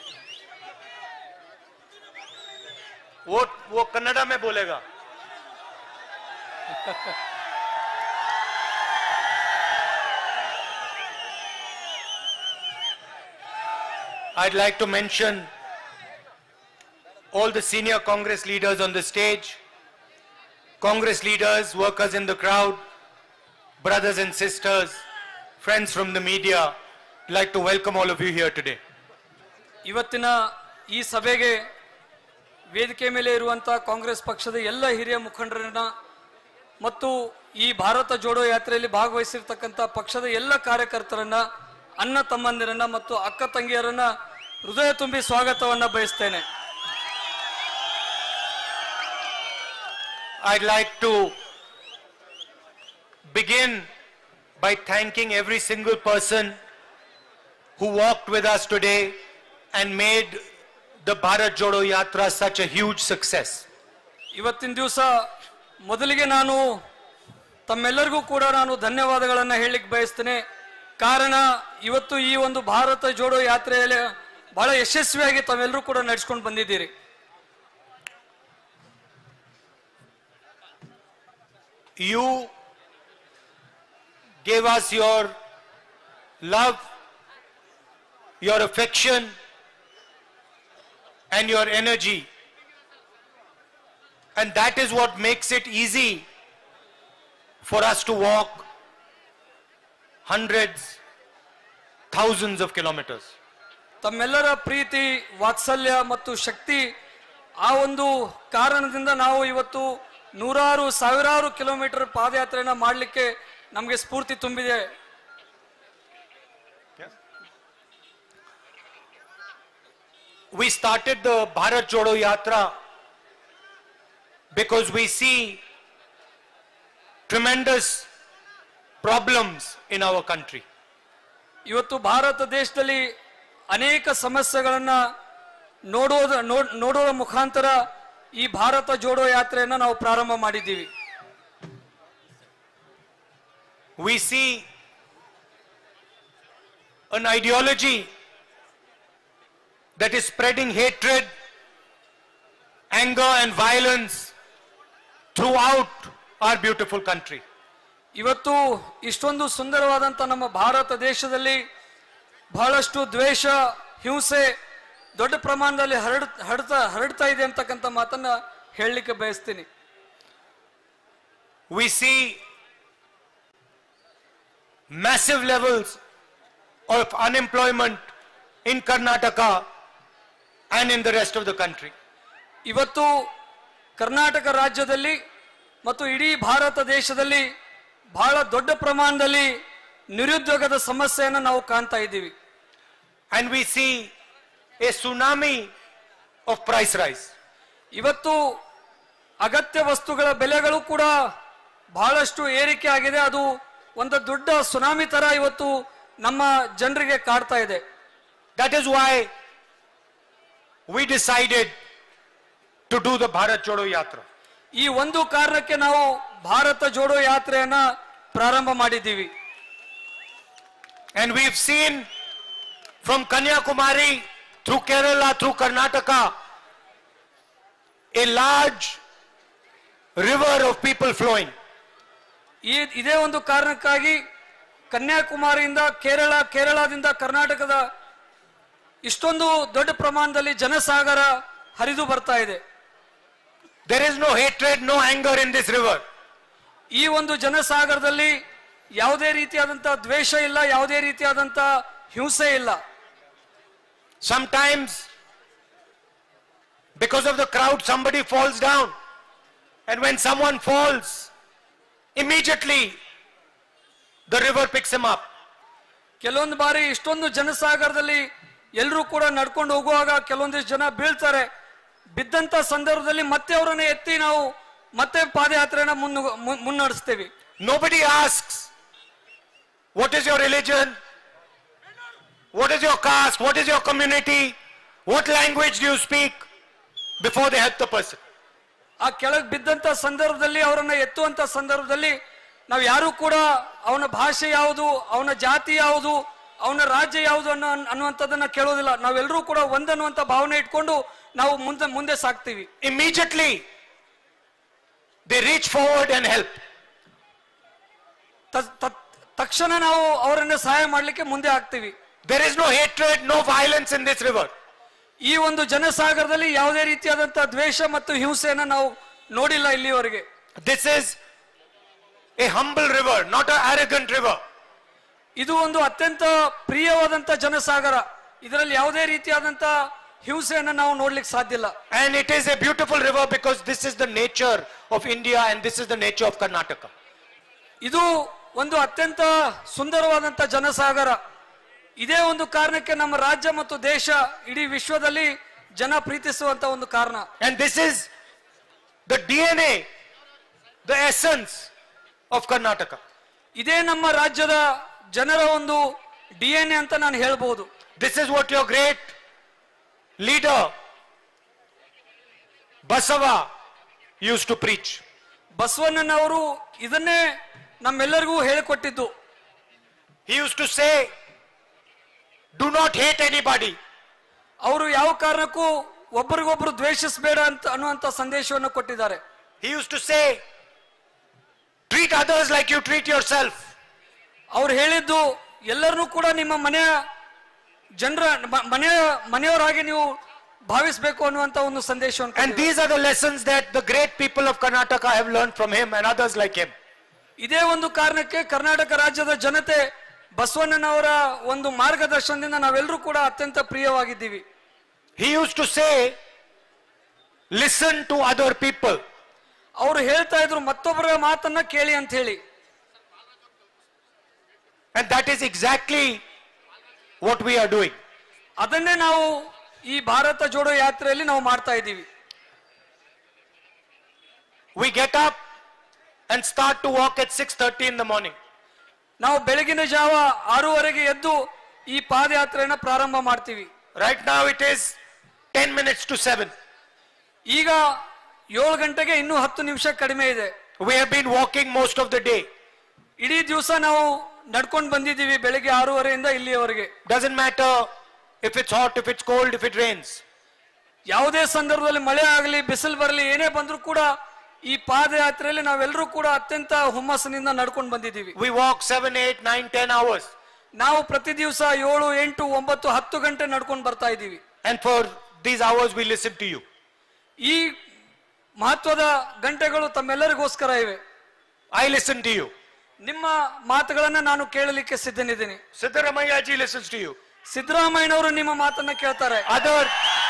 वो वो कन्नड़ा में बोलेगा. I'd like to mention all the senior Congress leaders on the stage, Congress leaders, workers in the crowd, brothers and sisters, friends from the media. I'd like to welcome all of you here today. ಇವತ್ತಿನ ಈ ಸಭೆಗೆ ವೇದಿಕೆ ಮೇಲೆ ಇರುವಂತ ಕಾಂಗ್ರೆಸ್ ಪಕ್ಷದ ಎಲ್ಲ ಹಿರಿಯ ಮುಖಂಡರನ್ನ ಮತ್ತು ಈ ಭಾರತ ಜೋಡೋ ಯಾತ್ರೆಯಲ್ಲಿ ಭಾಗವಹಿಸಿರ್ತಕ್ಕಂಥ ಪಕ್ಷದ ಎಲ್ಲ ಕಾರ್ಯಕರ್ತರನ್ನ, ಅಣ್ಣ ತಮ್ಮಂದಿರನ್ನ ಮತ್ತು ಅಕ್ಕ ತಂಗಿಯರನ್ನ ಹೃದಯ ತುಂಬಿ ಸ್ವಾಗತವನ್ನ ಬಯಸ್ತೇನೆ. I'd like to begin by thanking every single person who walked with us today and made the Bharat Jodo Yatra such a huge success. ಇವತ್ತಿನ ದಿವಸ ಮೊದಲಿಗೆ ನಾನು ತಮ್ಮೆಲ್ಲರಿಗೂ ಕೂಡ ನಾನು ಧನ್ಯವಾದಗಳನ್ನು ಹೇಳಲಿಕ್ಕೆ ಬಯಸ್ತೇನೆ. ಕಾರಣ ಇವತ್ತು ಈ ಒಂದು ಭಾರತ ಜೋಡೋ ಯಾತ್ರೆಯಲ್ಲಿ ಬಹಳ ಯಶಸ್ವಿಯಾಗಿ ತಾವೆಲ್ಲರೂ ಕೂಡ ನಡೆಸಿಕೊಂಡು ಬಂದಿದ್ದೀರಿ. You gave us your love, your affection, and your energy. And that is what makes it easy for us to walk hundreds, thousands of kilometers. ತಮ್ಮೆಲ್ಲರ ಪ್ರೀತಿ, ವಾತ್ಸಲ್ಯ ಮತ್ತು ಶಕ್ತಿ, ಆ ಒಂದು ಕಾರಣದಿಂದ ನಾವು ಇವತ್ತು ನೂರಾರು ಸಾವಿರಾರು ಕಿಲೋಮೀಟರ್ ಪಾದಯಾತ್ರೆನ ಮಾಡಲಿಕ್ಕೆ ನಮಗೆ ಸ್ಫೂರ್ತಿ ತುಂಬಿದೆ. We started the Bharat Jodo Yatra because we see tremendous problems in our country. ಇವತ್ತು ಭಾರತ ದೇಶದಲ್ಲಿ ಅನೇಕ ಸಮಸ್ಯೆಗಳನ್ನ ನೋಡೋದ ನೋಡೋದ ಮುಖಾಂತರ ಈ ಭಾರತ ಜೋಡೋ ಯಾತ್ರೆಯನ್ನ ನಾವು ಪ್ರಾರಂಭ ಮಾಡಿದ್ದೀವಿ. We see an ideology that is spreading hatred, anger and violence throughout our beautiful country. ಇವತ್ತು ಇಷ್ಟೊಂದು ಸುಂದರವಾದಂತ ನಮ್ಮ ಭಾರತ ದೇಶದಲ್ಲಿ ಬಹಳಷ್ಟು ದ್ವೇಷ, ಹಿಂಸೆ ದೊಡ್ಡ ಪ್ರಮಾಣದಲ್ಲಿ ಹರಡ ಹರಡ್ತಾ ಹರಡ್ತಾ ಇದೆ ಅಂತಕ್ಕಂಥ ಮಾತನ್ನ ಹೇಳಲಿಕ್ಕೆ ಬಯಸ್ತೀನಿ. We see massive levels of unemployment in Karnataka and in the rest of the country. ಇವತ್ತು ಕರ್ನಾಟಕ ರಾಜ್ಯದಲ್ಲಿ ಮತ್ತು ಇಡೀ ಭಾರತ ದೇಶದಲ್ಲಿ ಬಹಳ ದೊಡ್ಡ ಪ್ರಮಾಣದಲ್ಲಿ ನಿರುದ್ಯೋಗದ ಸಮಸ್ಯೆಯನ್ನು ನಾವು ಕಾಣ್ತಾ ಇದ್ದೀವಿ. And we see a tsunami of price rise. ಇವತ್ತು ಅಗತ್ಯ ವಸ್ತುಗಳ ಬೆಲೆಗಳು ಕೂಡ ಬಹಳಷ್ಟು ಏರಿಕೆ ಆಗಿದೆ. ಅದು ಒಂದು ದೊಡ್ಡ ಸುನಾಮಿ ತರ ಇವತ್ತು ನಮ್ಮ ಜನರಿಗೆ ಕಾಡ್ತಾ ಇದೆ. That is why we decided to do the Bharat Jodo Yatra. ಈ ಒಂದು ಕಾರಣಕ್ಕೆ ನಾವು ಭಾರತ ಜೋಡೋ ಯಾತ್ರೆಯನ್ನ ಪ್ರಾರಂಭ ಮಾಡಿದ್ದೀವಿ. And we've seen from Kanyakumari through Kerala through Karnataka a large river of people flowing. ಈ ಇದೇ ಒಂದು ಕಾರಣಕ್ಕಾಗಿ ಕನ್ಯಾಕುಮಾರಿಯಿಂದ ಕೇರಳ, ಕೇರಳದಿಂದ ಕರ್ನಾಟಕದ ಇಷ್ಟೊಂದು ದೊಡ್ಡ ಪ್ರಮಾಣದಲ್ಲಿ ಜನಸಾಗರ ಹರಿದು ಬರ್ತಾ ಇದೆ. There is no hatred, no anger in this river. ಈ ಒಂದು ಜನಸಾಗರದಲ್ಲಿ ಯಾವುದೇ ರೀತಿಯಾದಂತಹ ದ್ವೇಷ ಇಲ್ಲ, ಯಾವುದೇ ರೀತಿಯಾದಂತಹ ಹಿಂಸೆ ಇಲ್ಲ. Sometimes because of the crowd somebody falls down, and when someone falls, immediately the river picks him up. ಕೆಲವೊಂದು ಬಾರಿ ಇಷ್ಟೊಂದು ಜನಸಾಗರದಲ್ಲಿ ಎಲ್ಲರೂ ಕೂಡ ನಡ್ಕೊಂಡು ಹೋಗುವಾಗ ಕೆಲವೊಂದಿಷ್ಟು ಜನ ಬೀಳ್ತಾರೆ. ಬಿದ್ದಂತ ಸಂದರ್ಭದಲ್ಲಿ ಮತ್ತೆ ಅವರನ್ನ ಎತ್ತಿ ನಾವು ಮತ್ತೆ ಪಾದಯಾತ್ರೆನ ಮುನ್ನಡೆಸ್ತೀವಿ. Nobody asks what is your religion, what is your caste, what is your community, what language do you speak, before they help the person. ಆ ಕೆಳಗೆ ಬಿದ್ದಂತ ಸಂದರ್ಭದಲ್ಲಿ ಅವರನ್ನ ಎತ್ತುವಂತ ಸಂದರ್ಭದಲ್ಲಿ ನಾವು ಯಾರು ಕೂಡ ಅವನ ಭಾಷೆ ಯಾವುದು, ಅವನ ಜಾತಿ ಯಾವುದು, ಅವನ ರಾಜ್ಯ ಯಾವುದು ಅನ್ನೋ ಅನ್ನುವಂಥದ್ದನ್ನ ಕೇಳೋದಿಲ್ಲ. ನಾವೆಲ್ಲರೂ ಕೂಡ ಒಂದನ್ನುವಂತ ಭಾವನೆ ಇಟ್ಕೊಂಡು ನಾವು ಮುಂದೆ ಮುಂದೆ ಸಾಕ್ತೀವಿ. Immediately they reach forward and help. ತಕ್ಷಣ ನಾವು ಅವರನ್ನ ಸಹಾಯ ಮಾಡಲಿಕ್ಕೆ ಮುಂದೆ ಆಗ್ತೀವಿ. There is no hatred, no violence in this river. ಈ ಒಂದು ಜನಸಾಗರದಲ್ಲಿ ಯಾವುದೇ ರೀತಿಯಾದಂತಹ ದ್ವೇಷ ಮತ್ತು ಹಿಂಸೆಯನ್ನ ನಾವು ನೋಡಿಲ್ಲ ಇಲ್ಲಿವರೆಗೆ. This is a humble river, not an arrogant river. ಇದು ಒಂದು ಅತ್ಯಂತ ಪ್ರಿಯವಾದಂತ ಜನಸಾಗರ. ಇದರಲ್ಲಿ ಯಾವುದೇ ರೀತಿಯಾದಂತಹ ಹಿಂಸೆಯನ್ನ ನಾವು ನೋಡ್ಲಿಕ್ಕೆ ಸಾಧ್ಯ ಇಲ್ಲ. And it is a beautiful river because this is the nature of India and this is the nature of Karnataka. ಇದು ಒಂದು ಅತ್ಯಂತ ಸುಂದರವಾದಂತ ಜನಸಾಗರ. ಇದೇ ಒಂದು ಕಾರಣಕ್ಕೆ ನಮ್ಮ ರಾಜ್ಯ ಮತ್ತು ದೇಶ ಇಡೀ ವಿಶ್ವದಲ್ಲಿ ಜನ ಪ್ರೀತಿಸುವಂತ ಒಂದು ಕಾರಣ. And this is the D N A, the essence of Karnataka. ಇದೇ ನಮ್ಮ ರಾಜ್ಯದ ಜನರ ಒಂದು ಡಿ ಎನ್ ಎ ಅಂತ ನಾನು ಹೇಳ್ಬಹುದು. This is what your great leader Basava used to preach. ಬಸವಣ್ಣನವರು ಇದನ್ನೇ ನಮ್ಮೆಲ್ಲರಿಗೂ ಹೇಳಿಕೊಟ್ಟಿದ್ದು. He used to say, do not hate anybody. ಅವರು ಯಾವ ಕಾರಣಕ್ಕೂ ಒಬ್ಬರಿಗೊಬ್ಬರು ದ್ವೇಷಿಸಬೇಡ ಅಂತ ಅನ್ನುವಂತ ಸಂದೇಶವನ್ನು ಕೊಟ್ಟಿದ್ದಾರೆ. He used to say, treat others like you treat yourself. ಅವರು ಹೇಳಿದ್ದು ಎಲ್ಲರನ್ನೂ ಕೂಡ ನಿಮ್ಮ ಮನೆಯ ಜನರ ಮನೆಯ ಮನೆಯವರಾಗಿ ನೀವು ಭಾವಿಸಬೇಕು ಅನ್ನುವಂತ ಒಂದು ಸಂದೇಶವನ್ನು. And these are the lessons that the great people of Karnataka have learned from him and others like him. ಇದೇ ಒಂದು ಕಾರಣಕ್ಕೆ ಕರ್ನಾಟಕ ರಾಜ್ಯದ ಜನತೆ ಬಸವಣ್ಣನವರ ಒಂದು ಮಾರ್ಗದರ್ಶನದಿಂದ ನಾವೆಲ್ಲರೂ ಕೂಡ ಅತ್ಯಂತ ಪ್ರಿಯವಾಗಿದ್ದೀವಿ. He used to say, listen to other people. ಅವರು ಹೇಳ್ತಾ ಇದ್ರು ಮತ್ತೊಬ್ಬರ ಮಾತನ್ನ ಕೇಳಿ ಅಂತ ಹೇಳಿ. And that is exactly what we are doing. ಅದನ್ನೇ ನಾವು ಈ ಭಾರತ ಜೋಡೋ ಯಾತ್ರೆಯಲ್ಲಿ ನಾವು ಮಾಡ್ತಾ ಇದ್ದೀವಿ. We get up and start to walk at six thirty in the morning. ನಾವು ಬೆಳಗಿನ ಜಾವ ಆರೂವರೆಗೆ ಎದ್ದು ಈ ಪಾದಯಾತ್ರೆಯನ್ನ ಪ್ರಾರಂಭ ಮಾಡ್ತೀವಿ. Right now it is ten minutes to seven. ಈಗ ಏಳು ಗಂಟೆಗೆ ಇನ್ನೂ ಹತ್ತು ನಿಮಿಷ ಕಡಿಮೆ ಇದೆ. We have been walking most of the day. ಇಡೀ ದಿವಸ ನಾವು ನಡ್ಕೊಂಡು ಬಂದಿದ್ದೀವಿ ಬೆಳಗ್ಗೆ ಆರೂವರೆಯಿಂದ ಇಲ್ಲಿಯವರೆಗೆ. Doesn't matter if it's hot, if it's cold, if it rains. ಯಾವುದೇ ಸಂದರ್ಭದಲ್ಲಿ ಮಳೆ ಆಗಲಿ ಬಿಸಿಲು ಬರಲಿ ಏನೇ ಬಂದರೂ ಕೂಡ ಈ ಪಾದಯಾತ್ರೆಯಲ್ಲಿ ನಾವೆಲ್ಲರೂ ಕೂಡ ಅತ್ಯಂತ ಹುಮ್ಮಸ್ಸಿನಿಂದ ನಡ್ಕೊಂಡು ಬಂದಿದ್ದೀವಿ. We walk seven, eight, nine, ten hours. ನಾವು ಪ್ರತಿ ದಿವಸ ಏಳು ಎಂಟು ಒಂಬತ್ತು ಹತ್ತು ಗಂಟೆ ನಡ್ಕೊಂಡು ಬರ್ತಾ ಇದ್ದೀವಿ. And for these hours we listen to you. ಈ ಮಹತ್ವದ ಗಂಟೆಗಳು ತಮ್ಮೆಲ್ಲರಿಗೋಸ್ಕರ ಇವೆ. I listen to you. ನಿಮ್ಮ ಮಾತುಗಳನ್ನ ನಾನು ಕೇಳಲಿಕ್ಕೆ ಸಿದ್ಧನಿದ್ದೀನಿ. Siddaramaiah ji listens to you. ಸಿದ್ದರಾಮಯ್ಯನವರು ನಿಮ್ಮ ಮಾತನ್ನ ಕೇಳ್ತಾರೆ. Other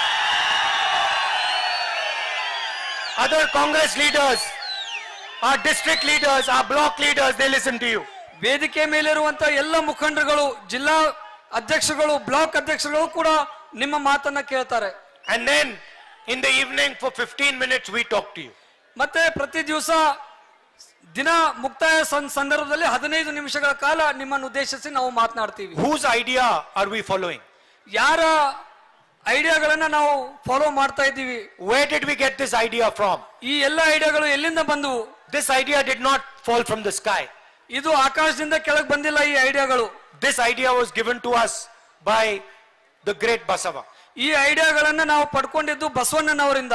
Other Congress leaders, our district leaders, our block leaders, they listen to you. ವೇದಿಕೆ ಮೇಲಿರುವಂತ ಎಲ್ಲ ಮುಖಂಡರುಗಳು, ಜಿಲ್ಲಾ ಅಧ್ಯಕ್ಷಗಳು, ಬ್ಲಾಕ್ ಅಧ್ಯಕ್ಷಗಳು ಕೂಡ ನಿಮ್ಮ ಮಾತನ್ನ ಕೇಳ್ತಾರೆ. And then in the evening for fifteen minutes we talk to you. ಮತ್ತೆ ಪ್ರತಿ ದಿವಸ ದಿನ ಮುಕ್ತಾಯ ಸಂದರ್ಭದಲ್ಲಿ ಹದಿನೈದು ನಿಮಿಷಗಳ ಕಾಲ ನಿಮ್ಮನ್ನು ಉದ್ದೇಶಿಸಿ ನಾವು ಮಾತನಾಡ್ತೀವಿ. Whose idea are we following? ಯಾರ ಐಡಿಯಾಗಳನ್ನ ನಾವು ಫಾಲೋ ಮಾಡ್ತಾ ಇದ್ದೀವಿ. Where did we get this idea from? ಈ ಎಲ್ಲ ಐಡಿಯಾಗಳು ಎಲ್ಲಿಂದ ಬಂದವು? This idea did not fall from the sky. ಇದು ಆಕಾಶದಿಂದ ಕೆಳಗೆ ಬಂದಿಲ್ಲ. ಈ ಐಡಿಯಾಗಳು, this idea was given to us by the great Basava. ಈ ಐಡಿಯಾಗಳನ್ನ ನಾವು ಪಡ್ಕೊಂಡಿದ್ದು ಬಸವಣ್ಣನವರಿಂದ.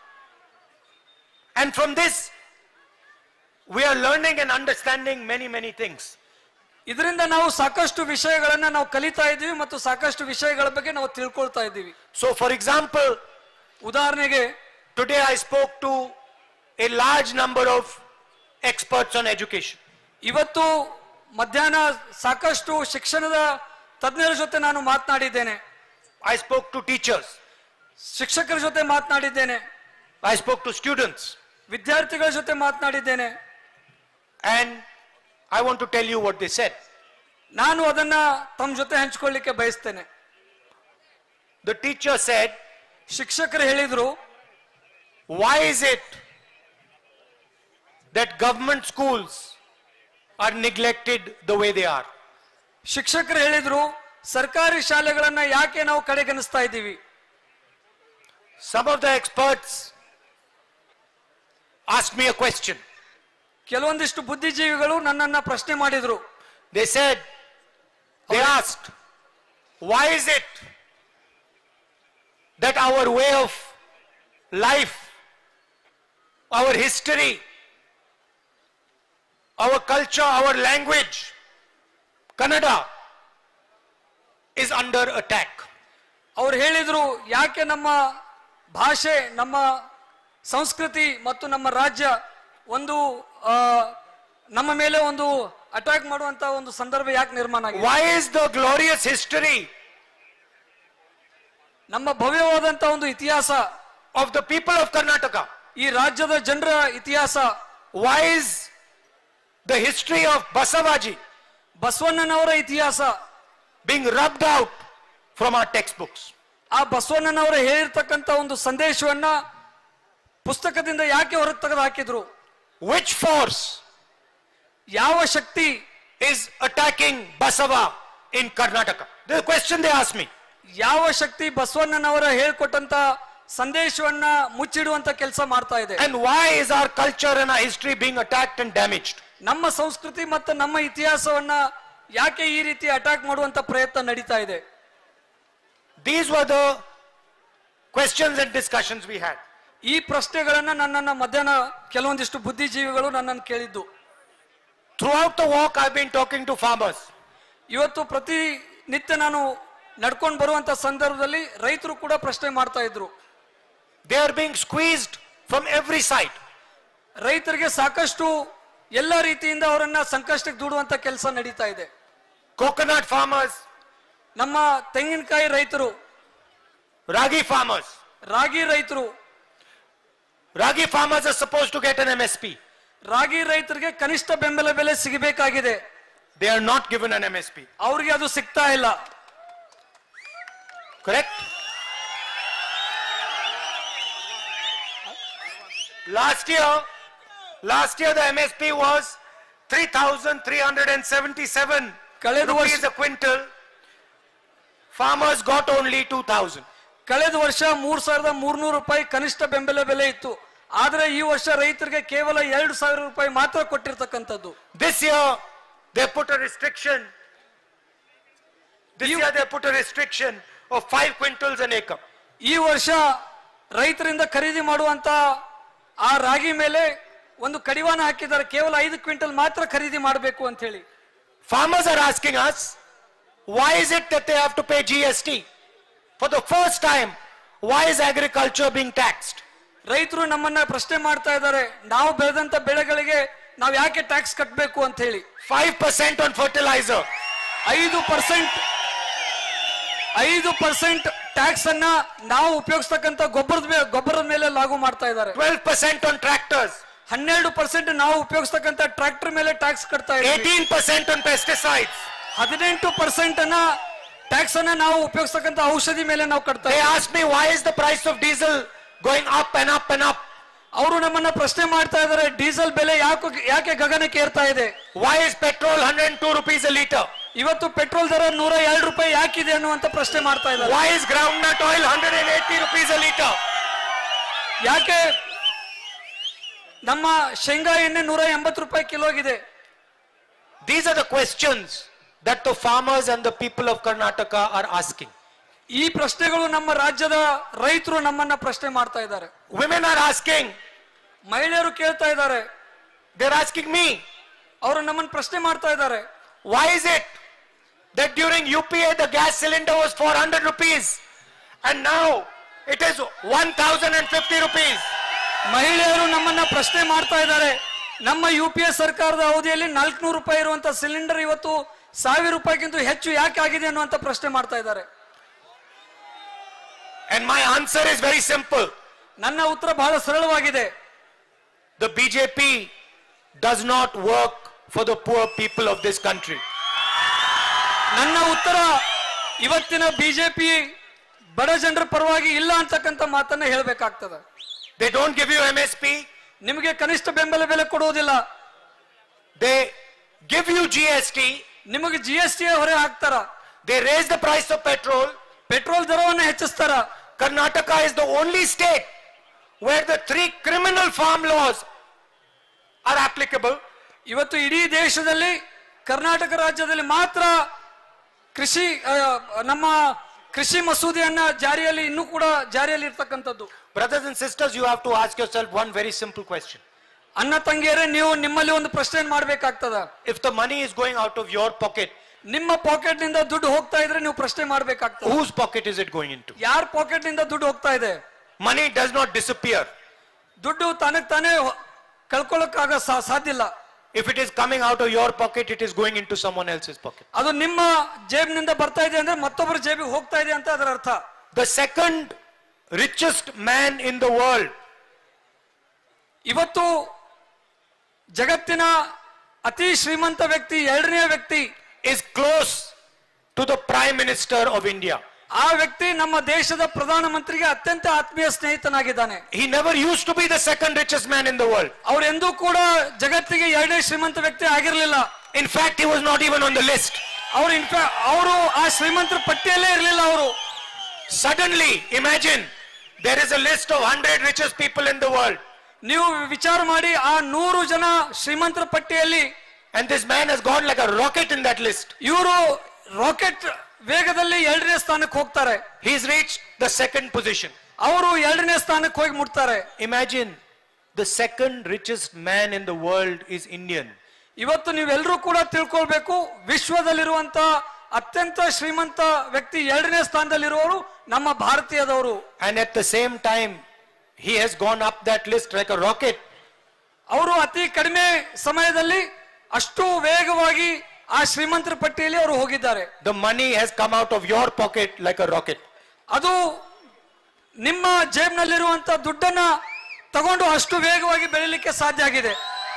And from this we are learning and understanding many many things. ಇದರಿಂದ ನಾವು ಸಾಕಷ್ಟು ವಿಷಯಗಳನ್ನ ನಾವು ಕಲಿತಾ ಇದ್ದೀವಿ ಮತ್ತು ಸಾಕಷ್ಟು ವಿಷಯಗಳ ಬಗ್ಗೆ ನಾವು ತಿಳ್ಕೊಳ್ತಾ ಇದ್ದೀವಿ. So for example, ಉದಾಹರಣೆಗೆ today I spoke to a large number of experts on education. ಇವತ್ತು ಮಧ್ಯಾಹ್ನ ಸಾಕಷ್ಟು ಶಿಕ್ಷಣದ ತಜ್ಞರ ಜೊತೆ ನಾನು ಮಾತನಾಡಿದ್ದೇನೆ. I spoke to teachers. ಶಿಕ್ಷಕರ ಜೊತೆ ಮಾತನಾಡಿದ್ದೇನೆ. I spoke to students. ವಿದ್ಯಾರ್ಥಿಗಳ ಜೊತೆ ಮಾತನಾಡಿದ್ದೇನೆ. And I want to tell you what they said. ನಾನು ಅದನ್ನ ತಮ್ಮ ಜೊತೆ ಹಂಚಿಕೊಳ್ಳಿಕ್ಕೆ ಬಯಸ್ತೇನೆ. The teacher said, ಶಿಕ್ಷಕರು ಹೇಳಿದ್ರು, why is it that government schools are neglected the way they are? ಶಿಕ್ಷಕರು ಹೇಳಿದ್ರು, ಸರ್ಕಾರಿ ಶಾಲೆಗಳನ್ನ ಯಾಕೆ ನಾವು ಕಡೆಗಣಿಸ್ತಾ ಇದ್ದೀವಿ? Some of the experts asked me a question. ಕೆಲವೊಂದಿಷ್ಟು ಬುದ್ಧಿಜೀವಿಗಳು ನನ್ನನ್ನ ಪ್ರಶ್ನೆ ಮಾಡಿದ್ರು. They said, they asked, why is it that our way of life, our history, our culture, our language, Kannada, is under attack? ಅವರು ಹೇಳಿದ್ರು, ಯಾಕೆ ನಮ್ಮ ಭಾಷೆ, ನಮ್ಮ ಸಂಸ್ಕೃತಿ ಮತ್ತು ನಮ್ಮ ರಾಜ್ಯ ಒಂದು ನಮ್ಮ ಮೇಲೆ ಒಂದು ಅಟ್ಯಾಕ್ ಮಾಡುವಂತ ಒಂದು ಸಂದರ್ಭ ಯಾಕೆ ನಿರ್ಮಾಣ ಆಗಿದೆ? Why is the glorious history ನಮ್ಮ ಭವ್ಯವಾದಂತ ಒಂದು ಇತಿಹಾಸ of the people of Karnataka, ಈ ರಾಜ್ಯದ ಜನರ ಇತಿಹಾಸ, why is the history of Basavaji, ಬಸವಣ್ಣನವರ ಇತಿಹಾಸ, being rubbed out from our textbooks? ಆ ಬಸವಣ್ಣನವರ ಹೇಳಿರ್ತಕ್ಕಂಥ ಒಂದು ಸಂದೇಶವನ್ನ ಪುಸ್ತಕದಿಂದ ಯಾಕೆ ಹೊರಗೆ ತೆಗೆದು ಹಾಕಿದ್ರು? Which force, ಯಾವ ಶಕ್ತಿ is attacking Basava in Karnataka? The question they asked me. ಯಾವ ಶಕ್ತಿ ಬಸವಣ್ಣನವರ ಹೇಳ್ಕೊಟ್ಟಂತ ಸಂದೇಶವನ್ನ ಮುಚ್ಚಿಡುವಂತ ಕೆಲಸ ಮಾಡ್ತಾ ಇದೆ? And why is our culture and our history being attacked and damaged? ನಮ್ಮ ಸಂಸ್ಕೃತಿ ಮತ್ತು ನಮ್ಮ ಇತಿಹಾಸವನ್ನ ಯಾಕೆ ಈ ರೀತಿ ಅಟ್ಯಾಕ್ ಮಾಡುವಂತ ಪ್ರಯತ್ನ ನಡೀತಾ ಇದೆ? These were the questions and discussions we had. ಈ ಪ್ರಶ್ನೆಗಳನ್ನ ನನ್ನನ್ನ ಮಧ್ಯಾಹ್ನ ಕೆಲವೊಂದಿಷ್ಟು ಬುದ್ಧಿಜೀವಿಗಳು ನನ್ನನ್ನು ಕೇಳಿದ್ದು. Throughout the walk I've been talking to farmers. ಇವತ್ತು ಪ್ರತಿ ನಿತ್ಯ ನಾನು ನಡ್ಕೊಂಡು ಬರುವಂತ ಸಂದರ್ಭದಲ್ಲಿ ರೈತರು ಕೂಡ ಪ್ರಶ್ನೆ ಮಾಡ್ತಾ ಇದ್ರು. They are being squeezed from every side. ರೈತರಿಗೆ ಸಾಕಷ್ಟು ಎಲ್ಲ ರೀತಿಯಿಂದ ಅವರನ್ನ ಸಂಕಷ್ಟಕ್ಕೆ ದೂಡುವಂತ ಕೆಲಸ ನಡೀತಾ ಇದೆ. Coconut farmers, ನಮ್ಮ ತೆಂಗಿನಕಾಯಿ ರೈತರು, ragi farmers, ರಾಗಿ ರೈತರು, ragi farmers are supposed to get an M S P. ರಾಗಿ ರೈತರಿಗೆ ಕನಿಷ್ಠ ಬೆಂಬಲ ಬೆಲೆ ಸಿಗಬೇಕಾಗಿದೆ. They are not given an M S P. ಅವರಿಗೆ ಅದು ಸಿಗ್ತಾ ಇಲ್ಲ. Correct? Last year, last year the M S P was three thousand three hundred seventy-seven rupees a quintal. Farmers got only two thousand. ಕಳೆದ ವರ್ಷ ಮೂರ್ ಸಾವಿರದ ಮೂರ್ನೂರು ರೂಪಾಯಿ ಕನಿಷ್ಠ ಬೆಂಬಲ ಬೆಲೆ ಇತ್ತು. ಆದ್ರೆ ಈ ವರ್ಷ ರೈತರಿಗೆ ಕೇವಲ ಎರಡು ಸಾವಿರ ರೂಪಾಯಿ ಮಾತ್ರ ಕೊಟ್ಟಿರ್ತಕ್ಕಂಥದ್ದು. This year they put a restriction. This year they put a restriction of five quintals an acre. ಈ ವರ್ಷ ರೈತರಿಂದ ಖರೀದಿ ಮಾಡುವಂತ ಆ ರಾಗಿ ಮೇಲೆ ಒಂದು ಕಡಿವಾಣ ಹಾಕಿದ್ದಾರೆ. ಕೇವಲ ಐದು ಕ್ವಿಂಟಲ್ ಮಾತ್ರ ಖರೀದಿ ಮಾಡಬೇಕು ಅಂತ ಹೇಳಿ. Farmers are asking us, why is it that they have to pay G S T? For the first time, why is agriculture being taxed? ರೈತರು ನಮ್ಮನ್ನ ಪ್ರಶ್ನೆ ಮಾಡ್ತಾ ಇದ್ದಾರೆ, ನಾವು ಬೆಳೆದಂತ ಬೆಳೆಗಳಿಗೆ ನಾವು ಯಾಕೆ ಟ್ಯಾಕ್ಸ್ ಕಟ್ಟಬೇಕು ಅಂತ ಹೇಳಿ. five percent on fertilizer. ಐದು ಪರ್ಸೆಂಟ್ ಐದು ಪರ್ಸೆಂಟ್ ಟ್ಯಾಕ್ಸ್ ಅನ್ನ ನಾವು ಉಪಯೋಗಿಸ್ತಕ್ಕಂಥ ಗೊಬ್ಬರದ ಗೊಬ್ಬರದ ಮೇಲೆ ಲಾಗು ಮಾಡ್ತಾ ಇದ್ದಾರೆ. twelve percent on tractors. ಹನ್ನೆರಡು ಪರ್ಸೆಂಟ್ ನಾವು ಉಪಯೋಗಿಸ್ತಕ್ಕಂಥ ಟ್ರಾಕ್ಟರ್ ಮೇಲೆ ಟ್ಯಾಕ್ಸ್ ಕಟ್ತಾ ಇದ್ದೀವಿ. eighteen percent on pesticides. ಹದಿನೆಂಟು ಪರ್ಸೆಂಟ್ ಅನ್ನ ಟ್ಯಾಕ್ಸ್ ಅನ್ನ ನಾವು ಉಪಯೋಗಿಸ್ತಕ್ಕಂಥ ಔಷಧಿ ಮೇಲೆ ನಾವು ಕಟ್ತಾ They ಇದ್ದೀವಿ. asked me, why is the price of diesel going up and up and up? ಅವರು ನಮ್ಮನ್ನ ಪ್ರಶ್ನೆ ಮಾಡ್ತಾ ಇದ್ದಾರೆ, ಡೀಸೆಲ್ ಬೆಲೆ ಯಾಕೆ ಯಾಕೆ ಗಗನಕ್ಕೆ ಏರ್ತಾ ಇದೆ? Why is petrol one hundred two rupees a liter? ಇವತ್ತು ಪೆಟ್ರೋಲ್ ದರ ನೂರ ಎರಡು ರೂಪಾಯಿ ಯಾಕಿದೆ ಅನ್ನುವಂತ ಪ್ರಶ್ನೆ ಮಾಡ್ತಾ ಇದ್ದಾರೆ. Why is groundnut oil one hundred eighty rupees a liter? ಯಾಕೆ ನಮ್ಮ ಶೇಂಗಾ ಎಣ್ಣೆ ನೂರ ಎಂಬತ್ತು ರೂಪಾಯಿ ಕಿಲೋಗಿದೆ? These are the questions that the farmers and the people of Karnataka are asking. ಈ ಪ್ರಶ್ನೆಗಳು ನಮ್ಮ ರಾಜ್ಯದ ರೈತರು ನಮ್ಮನ್ನ ಪ್ರಶ್ನೆ ಮಾಡ್ತಾ ಇದ್ದಾರೆ. Women are asking. ಮಹಿಳೆಯರು ಕೇಳ್ತಾ ಇದ್ದಾರೆ. They are asking me. ಅವರು ನಮ್ಮನ್ನ ಪ್ರಶ್ನೆ ಮಾಡ್ತಾ ಇದ್ದಾರೆ. Why is it that during U P A the gas cylinder was four hundred rupees and now it is one thousand fifty rupees? ಮಹಿಳೆಯರು ನಮ್ಮನ್ನ ಪ್ರಶ್ನೆ ಮಾಡ್ತಾ ಇದ್ದಾರೆ, ನಮ್ಮ ಯು ಪಿ ಎ ಸರ್ಕಾರದ ಅವಧಿಯಲ್ಲಿ ನಾಲ್ಕುನೂರು ರೂಪಾಯಿ ಇರುವಂತ ಸಿಲಿಂಡರ್ ಇವತ್ತು ಸಾವಿರ ರೂಪಾಯಿಗಿಂತ ಹೆಚ್ಚು ಯಾಕೆ ಆಗಿದೆ ಅನ್ನುವಂತ ಪ್ರಶ್ನೆ ಮಾಡ್ತಾ ಇದ್ದಾರೆ. And my answer is very simple. ನನ್ನ ಉತ್ತರ ಬಹಳ ಸರಳವಾಗಿದೆ. The B J P does not work for the poor people of this country. ನನ್ನ ಉತ್ತರ ಇವತ್ತಿನ ಬಿಜೆಪಿ ಬಡ ಜನರ ಪರವಾಗಿ ಇಲ್ಲ ಅಂತಕ್ಕಂತ ಮಾತನ್ನ ಹೇಳಬೇಕಾಗ್ತದೆ. They don't give you M S P. ನಿಮಗೆ ಕನಿಷ್ಠ ಬೆಂಬಲ ಬೆಲೆ ಕೊಡುವುದಿಲ್ಲ. They give you G S T. ನಿಮಗೆ ಜಿ ಎಸ್ ಟಿ ಹೊರೆ ಹಾಕ್ತಾರ. They raise the price of petrol. Petrol ದರವನ್ನು ಹೆಚ್ಚಿಸ್ತಾರ. Karnataka is the only state where the three criminal farm laws are applicable. ಇವತ್ತು ಇಡೀ ದೇಶದಲ್ಲಿ ಕರ್ನಾಟಕ ರಾಜ್ಯದಲ್ಲಿ ಮಾತ್ರ ಕೃಷಿ ನಮ್ಮ ಕೃಷಿ ಮಸೂದೆಯನ್ನ ಜಾರಿಯಲ್ಲಿ ಇನ್ನೂ ಕೂಡ ಜಾರಿಯಲ್ಲಿ ಇರ್ತಕ್ಕಂಥದ್ದು. Brothers and sisters, you have to ask yourself one very simple question. ಅಣ್ಣ ತಂಗಿಯರೇ, ನೀವು ನಿಮ್ಮಲ್ಲಿ ಒಂದು ಪ್ರಶ್ನೆ ಮಾಡಬೇಕಾಗ್ತದ. If the money is going out of your pocket, ನಿಮ್ಮ ಪಾಕೆಟ್ ನಿಂದ ದುಡ್ಡು ಹೋಗ್ತಾ ಇದ್ರೆ ನೀವು ಪ್ರಶ್ನೆ ಮಾಡಬೇಕಾಗ್ತದೆ. whose pocket is it going into? ಯಾರ ಪಾಕೆಟ್ ನಿಂದ ದುಡ್ಡು ಹೋಗ್ತಾ ಇದೆ? Money does not disappear. ದುಡ್ಡು ತಾನಕ್ಕೆ ತಾನೇ ಕಳ್ಕೊಳ್ಳೋಕ್ಕಾಗ ಸಾಧ್ಯ ಇಲ್ಲ. If it is coming out of your pocket, it is going into someone else's pocket. ಅದು ನಿಮ್ಮ ಜೇಬಿನಿಂದ ಬರ್ತಾ ಇದೆ ಅಂದ್ರೆ ಮತ್ತೊಬ್ಬರ ಜೇಬಿಗೆ ಹೋಗ್ತಾ ಇದೆ ಅಂತ ಅದರ ಅರ್ಥ. The second richest man in the world, ಇವತ್ತು ಜಗತ್ತಿನ ಅತಿ ಶ್ರೀಮಂತ ವ್ಯಕ್ತಿ, ಎರಡನೇ ವ್ಯಕ್ತಿ, is close to the Prime Minister of India. ಆ ವ್ಯಕ್ತಿ ನಮ್ಮ ದೇಶದ ಪ್ರಧಾನ ಮಂತ್ರಿಗೆ ಅತ್ಯಂತ ಆತ್ಮೀಯ ಸ್ನೇಹಿತನಾಗಿದ್ದಾನೆ. He never used to be the second richest man in the world. ಅವರು ಎಂದೂ ಕೂಡ ಜಗತ್ತಿಗೆ ಎರಡನೇ ಶ್ರೀಮಂತ ವ್ಯಕ್ತಿ ಆಗಿರಲಿಲ್ಲ. In fact, he was not even on the list. ಅವರು ಇನ್ಫ್ಯಾಕ್ಟ್ ಅವರು ಆ ಶ್ರೀಮಂತರ ಪಟ್ಟಿಯಲ್ಲೇ ಇರಲಿಲ್ಲ. ಅವರು suddenly, imagine there is a list of one hundred richest people in the world. ನೀವು ವಿಚಾರ ಮಾಡಿ, ಆ ನೂರು ಜನ ಶ್ರೀಮಂತರ ಪಟ್ಟಿಯಲ್ಲಿ, and this man has gone like a rocket in that list. ಇವರು ರಾಕೆಟ್ ವೇಗದಲ್ಲಿ ಎರಡನೇ ಸ್ಥಾನಕ್ಕೆ ಹೋಗ್ತಾರೆ. He's reached the second position. ಅವರು ಎರಡನೇ ಸ್ಥಾನಕ್ಕೆ ಹೋಗಿ ಮುಟ್ತಾರೆ. Imagine the second richest man in the world is Indian. ಇವತ್ತು ನೀವೆಲ್ಲರೂ ಕೂಡ ತಿಳ್ಕೊಳ್ಬೇಕು, ವಿಶ್ವದಲ್ಲಿರುವಂತ ಅತ್ಯಂತ ಶ್ರೀಮಂತ ವ್ಯಕ್ತಿ ಎರಡನೇ ಸ್ಥಾನದಲ್ಲಿರುವವರು ನಮ್ಮ ಭಾರತೀಯದವರು. And at the same time, he has gone up that list like a rocket. ಅವರು ಅತಿ ಕಡಿಮೆ ಸಮಯದಲ್ಲಿ ಅಷ್ಟು ವೇಗವಾಗಿ ಆ ಶ್ರೀಮಂತರ ಪಟ್ಟಿಯಲ್ಲಿ ಅವರು ಹೋಗಿದ್ದಾರೆ. The money has come out of your pocket like a rocket. ಅದು ನಿಮ್ಮ ಜೇಬ್ನಲ್ಲಿರುವಂತ ದುಡ್ಡನ್ನ ತಗೊಂಡು ಅಷ್ಟು ವೇಗವಾಗಿ ಬೆಳಿಲಿಕ್ಕೆ ಸಾಧ್ಯ ಆಗಿದೆ.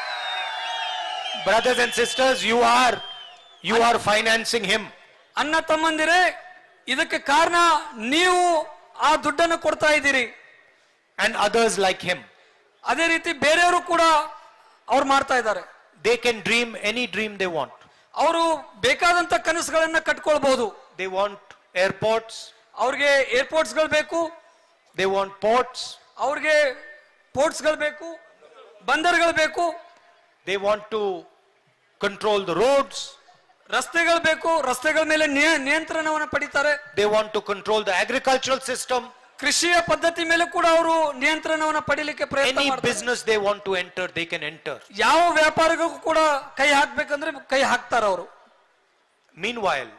Brothers and sisters, you are you are financing him. ಅಣ್ಣ ತಮ್ಮಂದಿರೇ, ಇದಕ್ಕೆ ಕಾರಣ ನೀವು ಆ ದುಡ್ಡನ್ನು ಕೊಡ್ತಾ ಇದ್ದೀರಿ. And others like him. ಅದೇ ರೀತಿ ಬೇರೆಯವರು ಕೂಡ ಅವ್ರು ಮಾಡ್ತಾ ಇದ್ದಾರೆ. They can dream any dream they want. ಅವರು ಬೇಕಾದಂತ ಕನಸುಗಳನ್ನ ಕಟ್ಕೊಳ್ಬಹುದು. They want airports. ಅವ್ರಿಗೆ ಏರ್ಪೋರ್ಟ್ಸ್ ಗಳು ಬೇಕು. They want ports. ಅವ್ರಿಗೆ ಪೋರ್ಟ್ಸ್ ಗಳು ಬೇಕು, ಬಂದರ್ಗಳು ಬೇಕು. They want to control the roads. ರಸ್ತೆಗಳು ಬೇಕು, ರಸ್ತೆಗಳ ಮೇಲೆ ನಿಯಂತ್ರಣವನ್ನು ಪಡಿತಾರೆ. They want to control the agricultural system. ಕೃಷಿಯ ಪದ್ಧತಿ ಮೇಲೆ ಕೂಡ ಅವರು ನಿಯಂತ್ರಣವನ್ನು ಪಡಿಲಿಕ್ಕೆ ಪ್ರಯತ್ನ ಮಾಡ್ತಾರೆ. Any business they want to enter, they can enter. ಯಾವ ವ್ಯಾಪಾರಕ್ಕೂ ಕೂಡ ಕೈ ಹಾಕಬೇಕಂದ್ರೆ ಕೈ ಹಾಕ್ತಾರೆ ಅವರು. Meanwhile,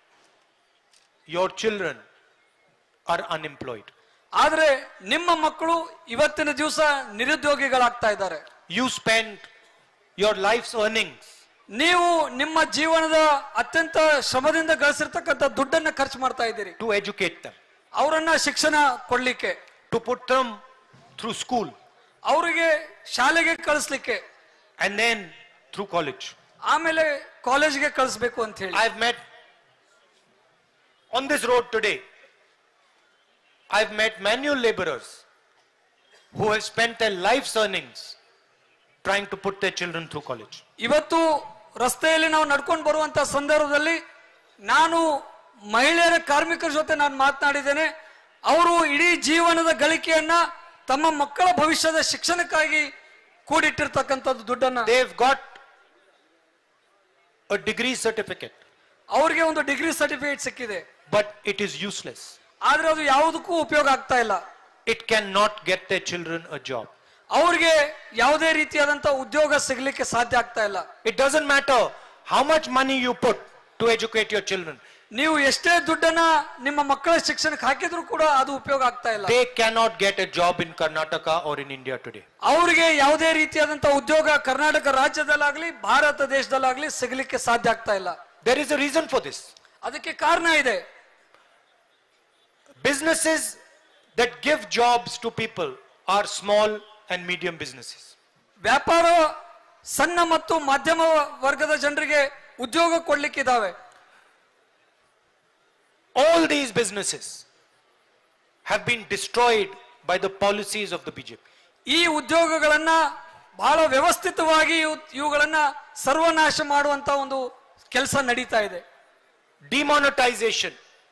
your children are unemployed. ಆದ್ರೆ ನಿಮ್ಮ ಮಕ್ಕಳು ಇವತ್ತಿನ ದಿವಸ ನಿರುದ್ಯೋಗಿಗಳಾಗ್ತಾ ಇದ್ದಾರೆ. You spend your life's earnings. ನೀವು ನಿಮ್ಮ ಜೀವನದ ಅತ್ಯಂತ ಶ್ರಮದಿಂದ ಗಳಿಸಿರ್ತಕ್ಕಂಥ ದುಡ್ಡನ್ನ ಖರ್ಚು ಮಾಡ್ತಾ ಇದ್ದೀರಿ. To educate them. ಅವರನ್ನ ಶಿಕ್ಷಣ ಕೊಡ್ಲಿಕ್ಕೆ. To put them through school. ಅವರಿಗೆ ಶಾಲೆಗೆ ಕಳಿಸ್ಲಿಕ್ಕೆ. And then through college. ಆಮೇಲೆ ಕಾಲೇಜ್ಗೆ ಕಳಿಸ್ಬೇಕು ಅಂತ ಹೇಳಿ. I've met on this road today. I've met manual laborers who have spent their life's earnings trying to put their children through college. ಇವತ್ತು ರಸ್ತೆಯಲ್ಲಿ ನಾವು ನಡ್ಕೊಂಡು ಬರುವಂತ ಸಂದರ್ಭದಲ್ಲಿ ನಾನು ಮಹಿಳೆಯರ ಕಾರ್ಮಿಕರ ಜೊತೆ ನಾನು ಮಾತನಾಡಿದ್ದೇನೆ. ಅವರು ಇಡೀ ಜೀವನದ ಗಳಿಕೆಯನ್ನ ತಮ್ಮ ಮಕ್ಕಳ ಭವಿಷ್ಯದ ಶಿಕ್ಷಣಕ್ಕಾಗಿ ಕೂಡಿಟ್ಟಿರ್ತಕ್ಕಂಥದ್ದು ದುಡ್ಡನ್ನ. They've got a degree certificate. ಅವರಿಗೆ ಒಂದು ಡಿಗ್ರಿ ಸರ್ಟಿಫಿಕೇಟ್ ಸಿಕ್ಕಿದೆ. But it is useless. ಆದ್ರೆ ಅದು ಯಾವುದಕ್ಕೂ ಉಪಯೋಗ ಆಗ್ತಾ ಇಲ್ಲ. It cannot get their children a job. ಅವ್ರಿಗೆ ಯಾವುದೇ ರೀತಿಯಾದಂತ ಉದ್ಯೋಗ ಸಿಗಲಿಕ್ಕೆ ಸಾಧ್ಯ ಆಗ್ತಾ ಇಲ್ಲ. It doesn't matter how much money you put to educate your children. ನೀವು ಎಷ್ಟೇ ದುಡ್ಡನ್ನ ನಿಮ್ಮ ಮಕ್ಕಳ ಶಿಕ್ಷಣಕ್ಕೆ ಹಾಕಿದ್ರು ಕೂಡ ಅದು ಉಪಯೋಗ ಆಗ್ತಾ ಇಲ್ಲ. They cannot get a job in Karnataka or in India today. ಅವರಿಗೆ ಯಾವುದೇ ರೀತಿಯಾದಂತಹ ಉದ್ಯೋಗ ಕರ್ನಾಟಕ ರಾಜ್ಯದಲ್ಲಾಗ್ಲಿ ಭಾರತ ದೇಶದಲ್ಲಾಗ್ಲಿ ಸಿಗಲಿಕ್ಕೆ ಸಾಧ್ಯ ಆಗ್ತಾ ಇಲ್ಲ. There is a reason for this. ಅದಕ್ಕೆ ಕಾರಣ ಇದೆ. Businesses that give jobs to people are small and medium businesses. ವ್ಯಾಪಾರ ಸಣ್ಣ ಮತ್ತು ಮಧ್ಯಮ ವರ್ಗದ ಜನರಿಗೆ ಉದ್ಯೋಗ ಕೊಡ್ಲಿಕ್ಕಿದಾವೆ. All these businesses have been destroyed by the policies of the B J P. ಈ ಉದ್ಯೋಗಗಳನ್ನ ಬಹಳ ವ್ಯವಸ್ಥಿತವಾಗಿ ಇವುಗಳನ್ನ ಸರ್ವನಾಶ ಮಾಡುವಂತ ಒಂದು ಕೆಲಸ ನಡೀತಾ ಇದೆ. Demonetization,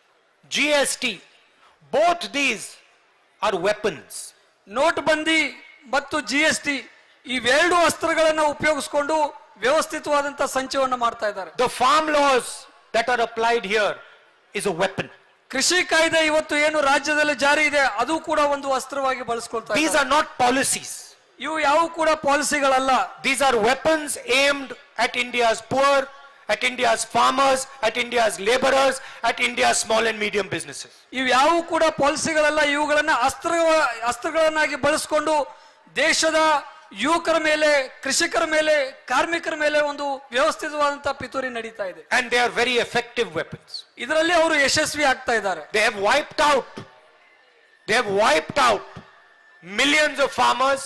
G S T, both these are weapons. Note ಬಂದಿ ಮತ್ತು ಜಿ ಎಸ್ ಟಿ ಇವೆರಡು ಅಸ್ತ್ರಗಳನ್ನ ಉಪಯೋಗಿಸಿಕೊಂಡು ವ್ಯವಸ್ಥಿತವಾದಂತ ಸಂಚಯನ ಮಾಡ್ತಾ ಇದ್ದಾರೆ. The farm laws that are applied here is a weapon. ಕೃಷಿ ಕಾಯ್ದೆ ಇವತ್ತು ಏನು ರಾಜ್ಯದಲ್ಲಿ ಜಾರಿ ಇದೆ ಅದು ಕೂಡ ಒಂದು ಅಸ್ತ್ರವಾಗಿ ಬಳಸಿಕೊಳ್ತಾ These are not policies. ಇವು ಯಾವ ಕೂಡ ಪಾಲಿಸಿಗಳಲ್ಲ. These are weapons aimed at India's poor, at India's farmers, at India's laborers, at India's small and medium businesses. ಇವು ಯಾವ ಕೂಡ ಪಾಲಿಸಿಗಳಲ್ಲ, ಇವುಗಳನ್ನ ಅಸ್ತ್ರ ಅಸ್ತ್ರಗಳನ್ನಾಗಿ ಬಳಸಿಕೊಂಡು ದೇಶದ ಯುವಕರ ಮೇಲೆ, ಕೃಷಿಕರ ಮೇಲೆ, ಕಾರ್ಮಿಕರ ಮೇಲೆ ಒಂದು ವ್ಯವಸ್ಥಿತವಾದಂತಹ ಪಿತೂರಿ ನಡೀತಾ ಇದೆ. And they are very effective weapons. ಇದರಲ್ಲಿ ಅವರು ಯಶಸ್ವಿ ಆಗ್ತಾ ಇದ್ದಾರೆ. They have wiped out, they have wiped out millions of farmers.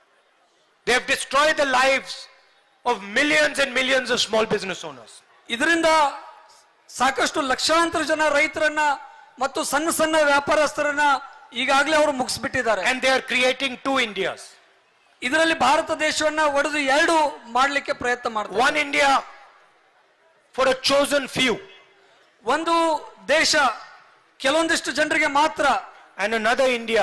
They have destroyed the lives of millions and millions of small business owners. ಇದರಿಂದ ಸಾಕಷ್ಟು ಲಕ್ಷಾಂತರ ಜನ ರೈತರನ್ನ ಮತ್ತು ಸಣ್ಣ ಸಣ್ಣ ವ್ಯಾಪಾರಸ್ಥರನ್ನ ಈಗಾಗಲೇ ಅವರು ಮುಗಿಸ್ಬಿಟ್ಟಿದ್ದಾರೆ. And they are creating two Indias. ಇದರಲ್ಲಿ ಭಾರತ ದೇಶವನ್ನ ಒಡೆದು ಎರಡು ಮಾಡಲಿಕ್ಕೆ ಪ್ರಯತ್ನ ಮಾಡ್ತಾರೆ. One India for a chosen few. ಒಂದು ದೇಶ ಕೆಲವೊಂದಿಷ್ಟು ಜನರಿಗೆ ಮಾತ್ರ. And another India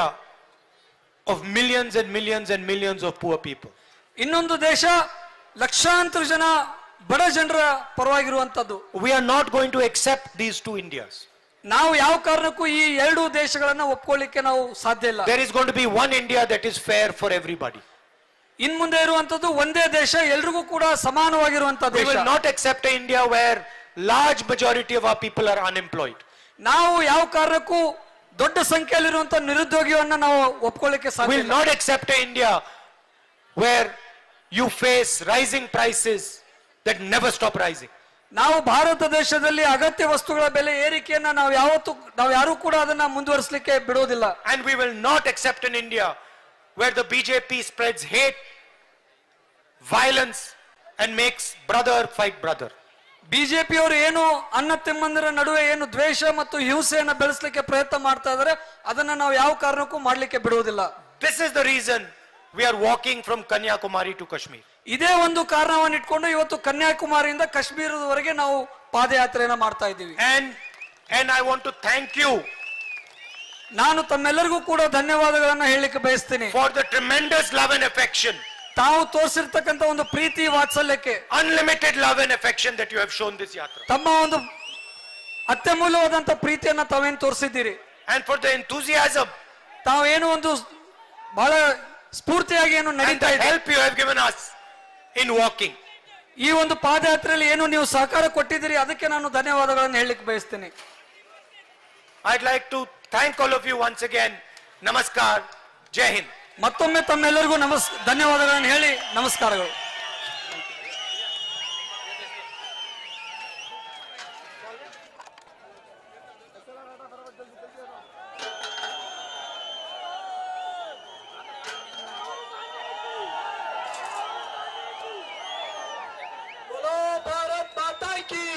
of millions and millions and millions of poor people. ಇನ್ನೊಂದು ದೇಶ ಲಕ್ಷಾಂತರ ಜನ ಬಡ ಜನರ ಪರವಾಗಿರುವಂತದ್ದು. We are not going to accept these two Indias. ನಾವು ಯಾವ ಕಾರಣಕ್ಕೂ ಈ ಎರಡು ದೇಶಗಳನ್ನ ಒಪ್ಕೊಳ್ಳಿಕ್ಕೆ ನಾವು ಸಾಧ್ಯ ಇಲ್ಲ. There is going to be one India that is fair for everybody. ಇನ್ ಮುಂದೆ ಇರುವಂತದ್ದು ಒಂದೇ ದೇಶ, ಎಲ್ರಿಗೂ ಕೂಡ ಸಮಾನವಾಗಿರುವಂತ We ದೇಶ. will not accept an India where large majority of our people are unemployed. ನಾವು ಯಾವ ಕಾರಣಕ್ಕೂ ದೊಡ್ಡ ಸಂಖ್ಯೆಯಲ್ಲಿರುವಂತ ನಿರುದ್ಯೋಗಿಯನ್ನ ನಾವು ಒಪ್ಕೊಳ್ಳಿಕ್ಕೆ ಸಾಧ್ಯ We will ಇಲ್ಲ. not accept an India where you face rising prices that never stop rising. ನಾವು ಭಾರತ ದೇಶದಲ್ಲಿ ಅಗತ್ಯ ವಸ್ತುಗಳ ಬೆಲೆ ಏರಿಕೆಯನ್ನ ನಾವು ಯಾವತ್ತೂ ನಾವು ಯಾರು ಕೂಡ ಅದನ್ನ ಮುಂದುವರಿಸಲಿಕ್ಕೆ ಬಿಡೋದಿಲ್ಲ. And we will not accept an India where the B J P spreads hate, violence and makes brother fight brother. BJP ಅವರು ಏನು ಅಣ್ಣ ತಮ್ಮಂದಿರ ನಡುವೆ ಏನು ದ್ವೇಷ ಮತ್ತು ಹಿಂಸೆಯನ್ನ ಬೆಳೆಸಲಿಕ್ಕೆ ಪ್ರಯತ್ನ ಮಾಡ್ತಾ ಇದ್ದಾರೆ, ಅದನ್ನ ನಾವು ಯಾವ ಕಾರಣಕ್ಕೂ ಮಾಡ್ಲಿಕ್ಕೆ ಬಿಡುವುದಿಲ್ಲ. This is the reason we are walking from Kanyakumari to Kashmir. ಇದೇ ಒಂದು ಕಾರಣವನ್ನು ಇಟ್ಕೊಂಡು ಇವತ್ತು ಕನ್ಯಾಕುಮಾರಿಯಿಂದ ಕಾಶ್ಮೀರದವರೆಗೆ ನಾವು ಪಾದಯಾತ್ರೆಯನ್ನ ಮಾಡ್ತಾ ಇದ್ದೀವಿ. And and I want to thank you. ನಾನು ತಮ್ಮೆಲ್ಲರಿಗೂ ಕೂಡ ಧನ್ಯವಾದಗಳನ್ನ ಹೇಳಲಿಕ್ಕೆ ಬಯಸ್ತೀನಿ. For the tremendous love and affection. ತಾವು ತೋರಿಸಿರ್ತಕ್ಕಂಥ ಒಂದು ಪ್ರೀತಿ ವಾತ್ಸಲ್ಯಕ್ಕೆ, unlimited love and affection that you have shown this yatra. ತಮ್ಮ ಒಂದು ಅತ್ಯಮೂಲ್ಯವಾದಂತ ಪ್ರೀತಿಯನ್ನ ತಾವೇನು ತೋರಿಸಿದ್ದೀರಿ. And for the enthusiasm. ತಾವೇನು ಒಂದು ಬಹಳ ಸ್ಫೂರ್ತಿಯಾಗಿ ಏನು ನಡೀತಾ ಇದೆ. help you have given us in walking. ಈ ಒಂದು ಪಾದಯಾತ್ರೆಯಲ್ಲಿ ಏನು ನೀವು ಸಹಕಾರ ಕೊಟ್ಟಿದ್ದೀರಿ, ಅದಕ್ಕೆ ನಾನು ಧನ್ಯವಾದಗಳನ್ನು ಹೇಳಲಿಕ್ಕೆ ಬಯಸ್ತೀನಿ. I'd like to thank all of you once again. Namaskar. Jai Hind. ಮತ್ತೊಮ್ಮೆ ತಮ್ಮೆಲ್ಲರಿಗೂ ನಮಸ್ ಧನ್ಯವಾದಗಳನ್ನು ಹೇಳಿ ನಮಸ್ಕಾರಗಳು. बोलो भारत माता की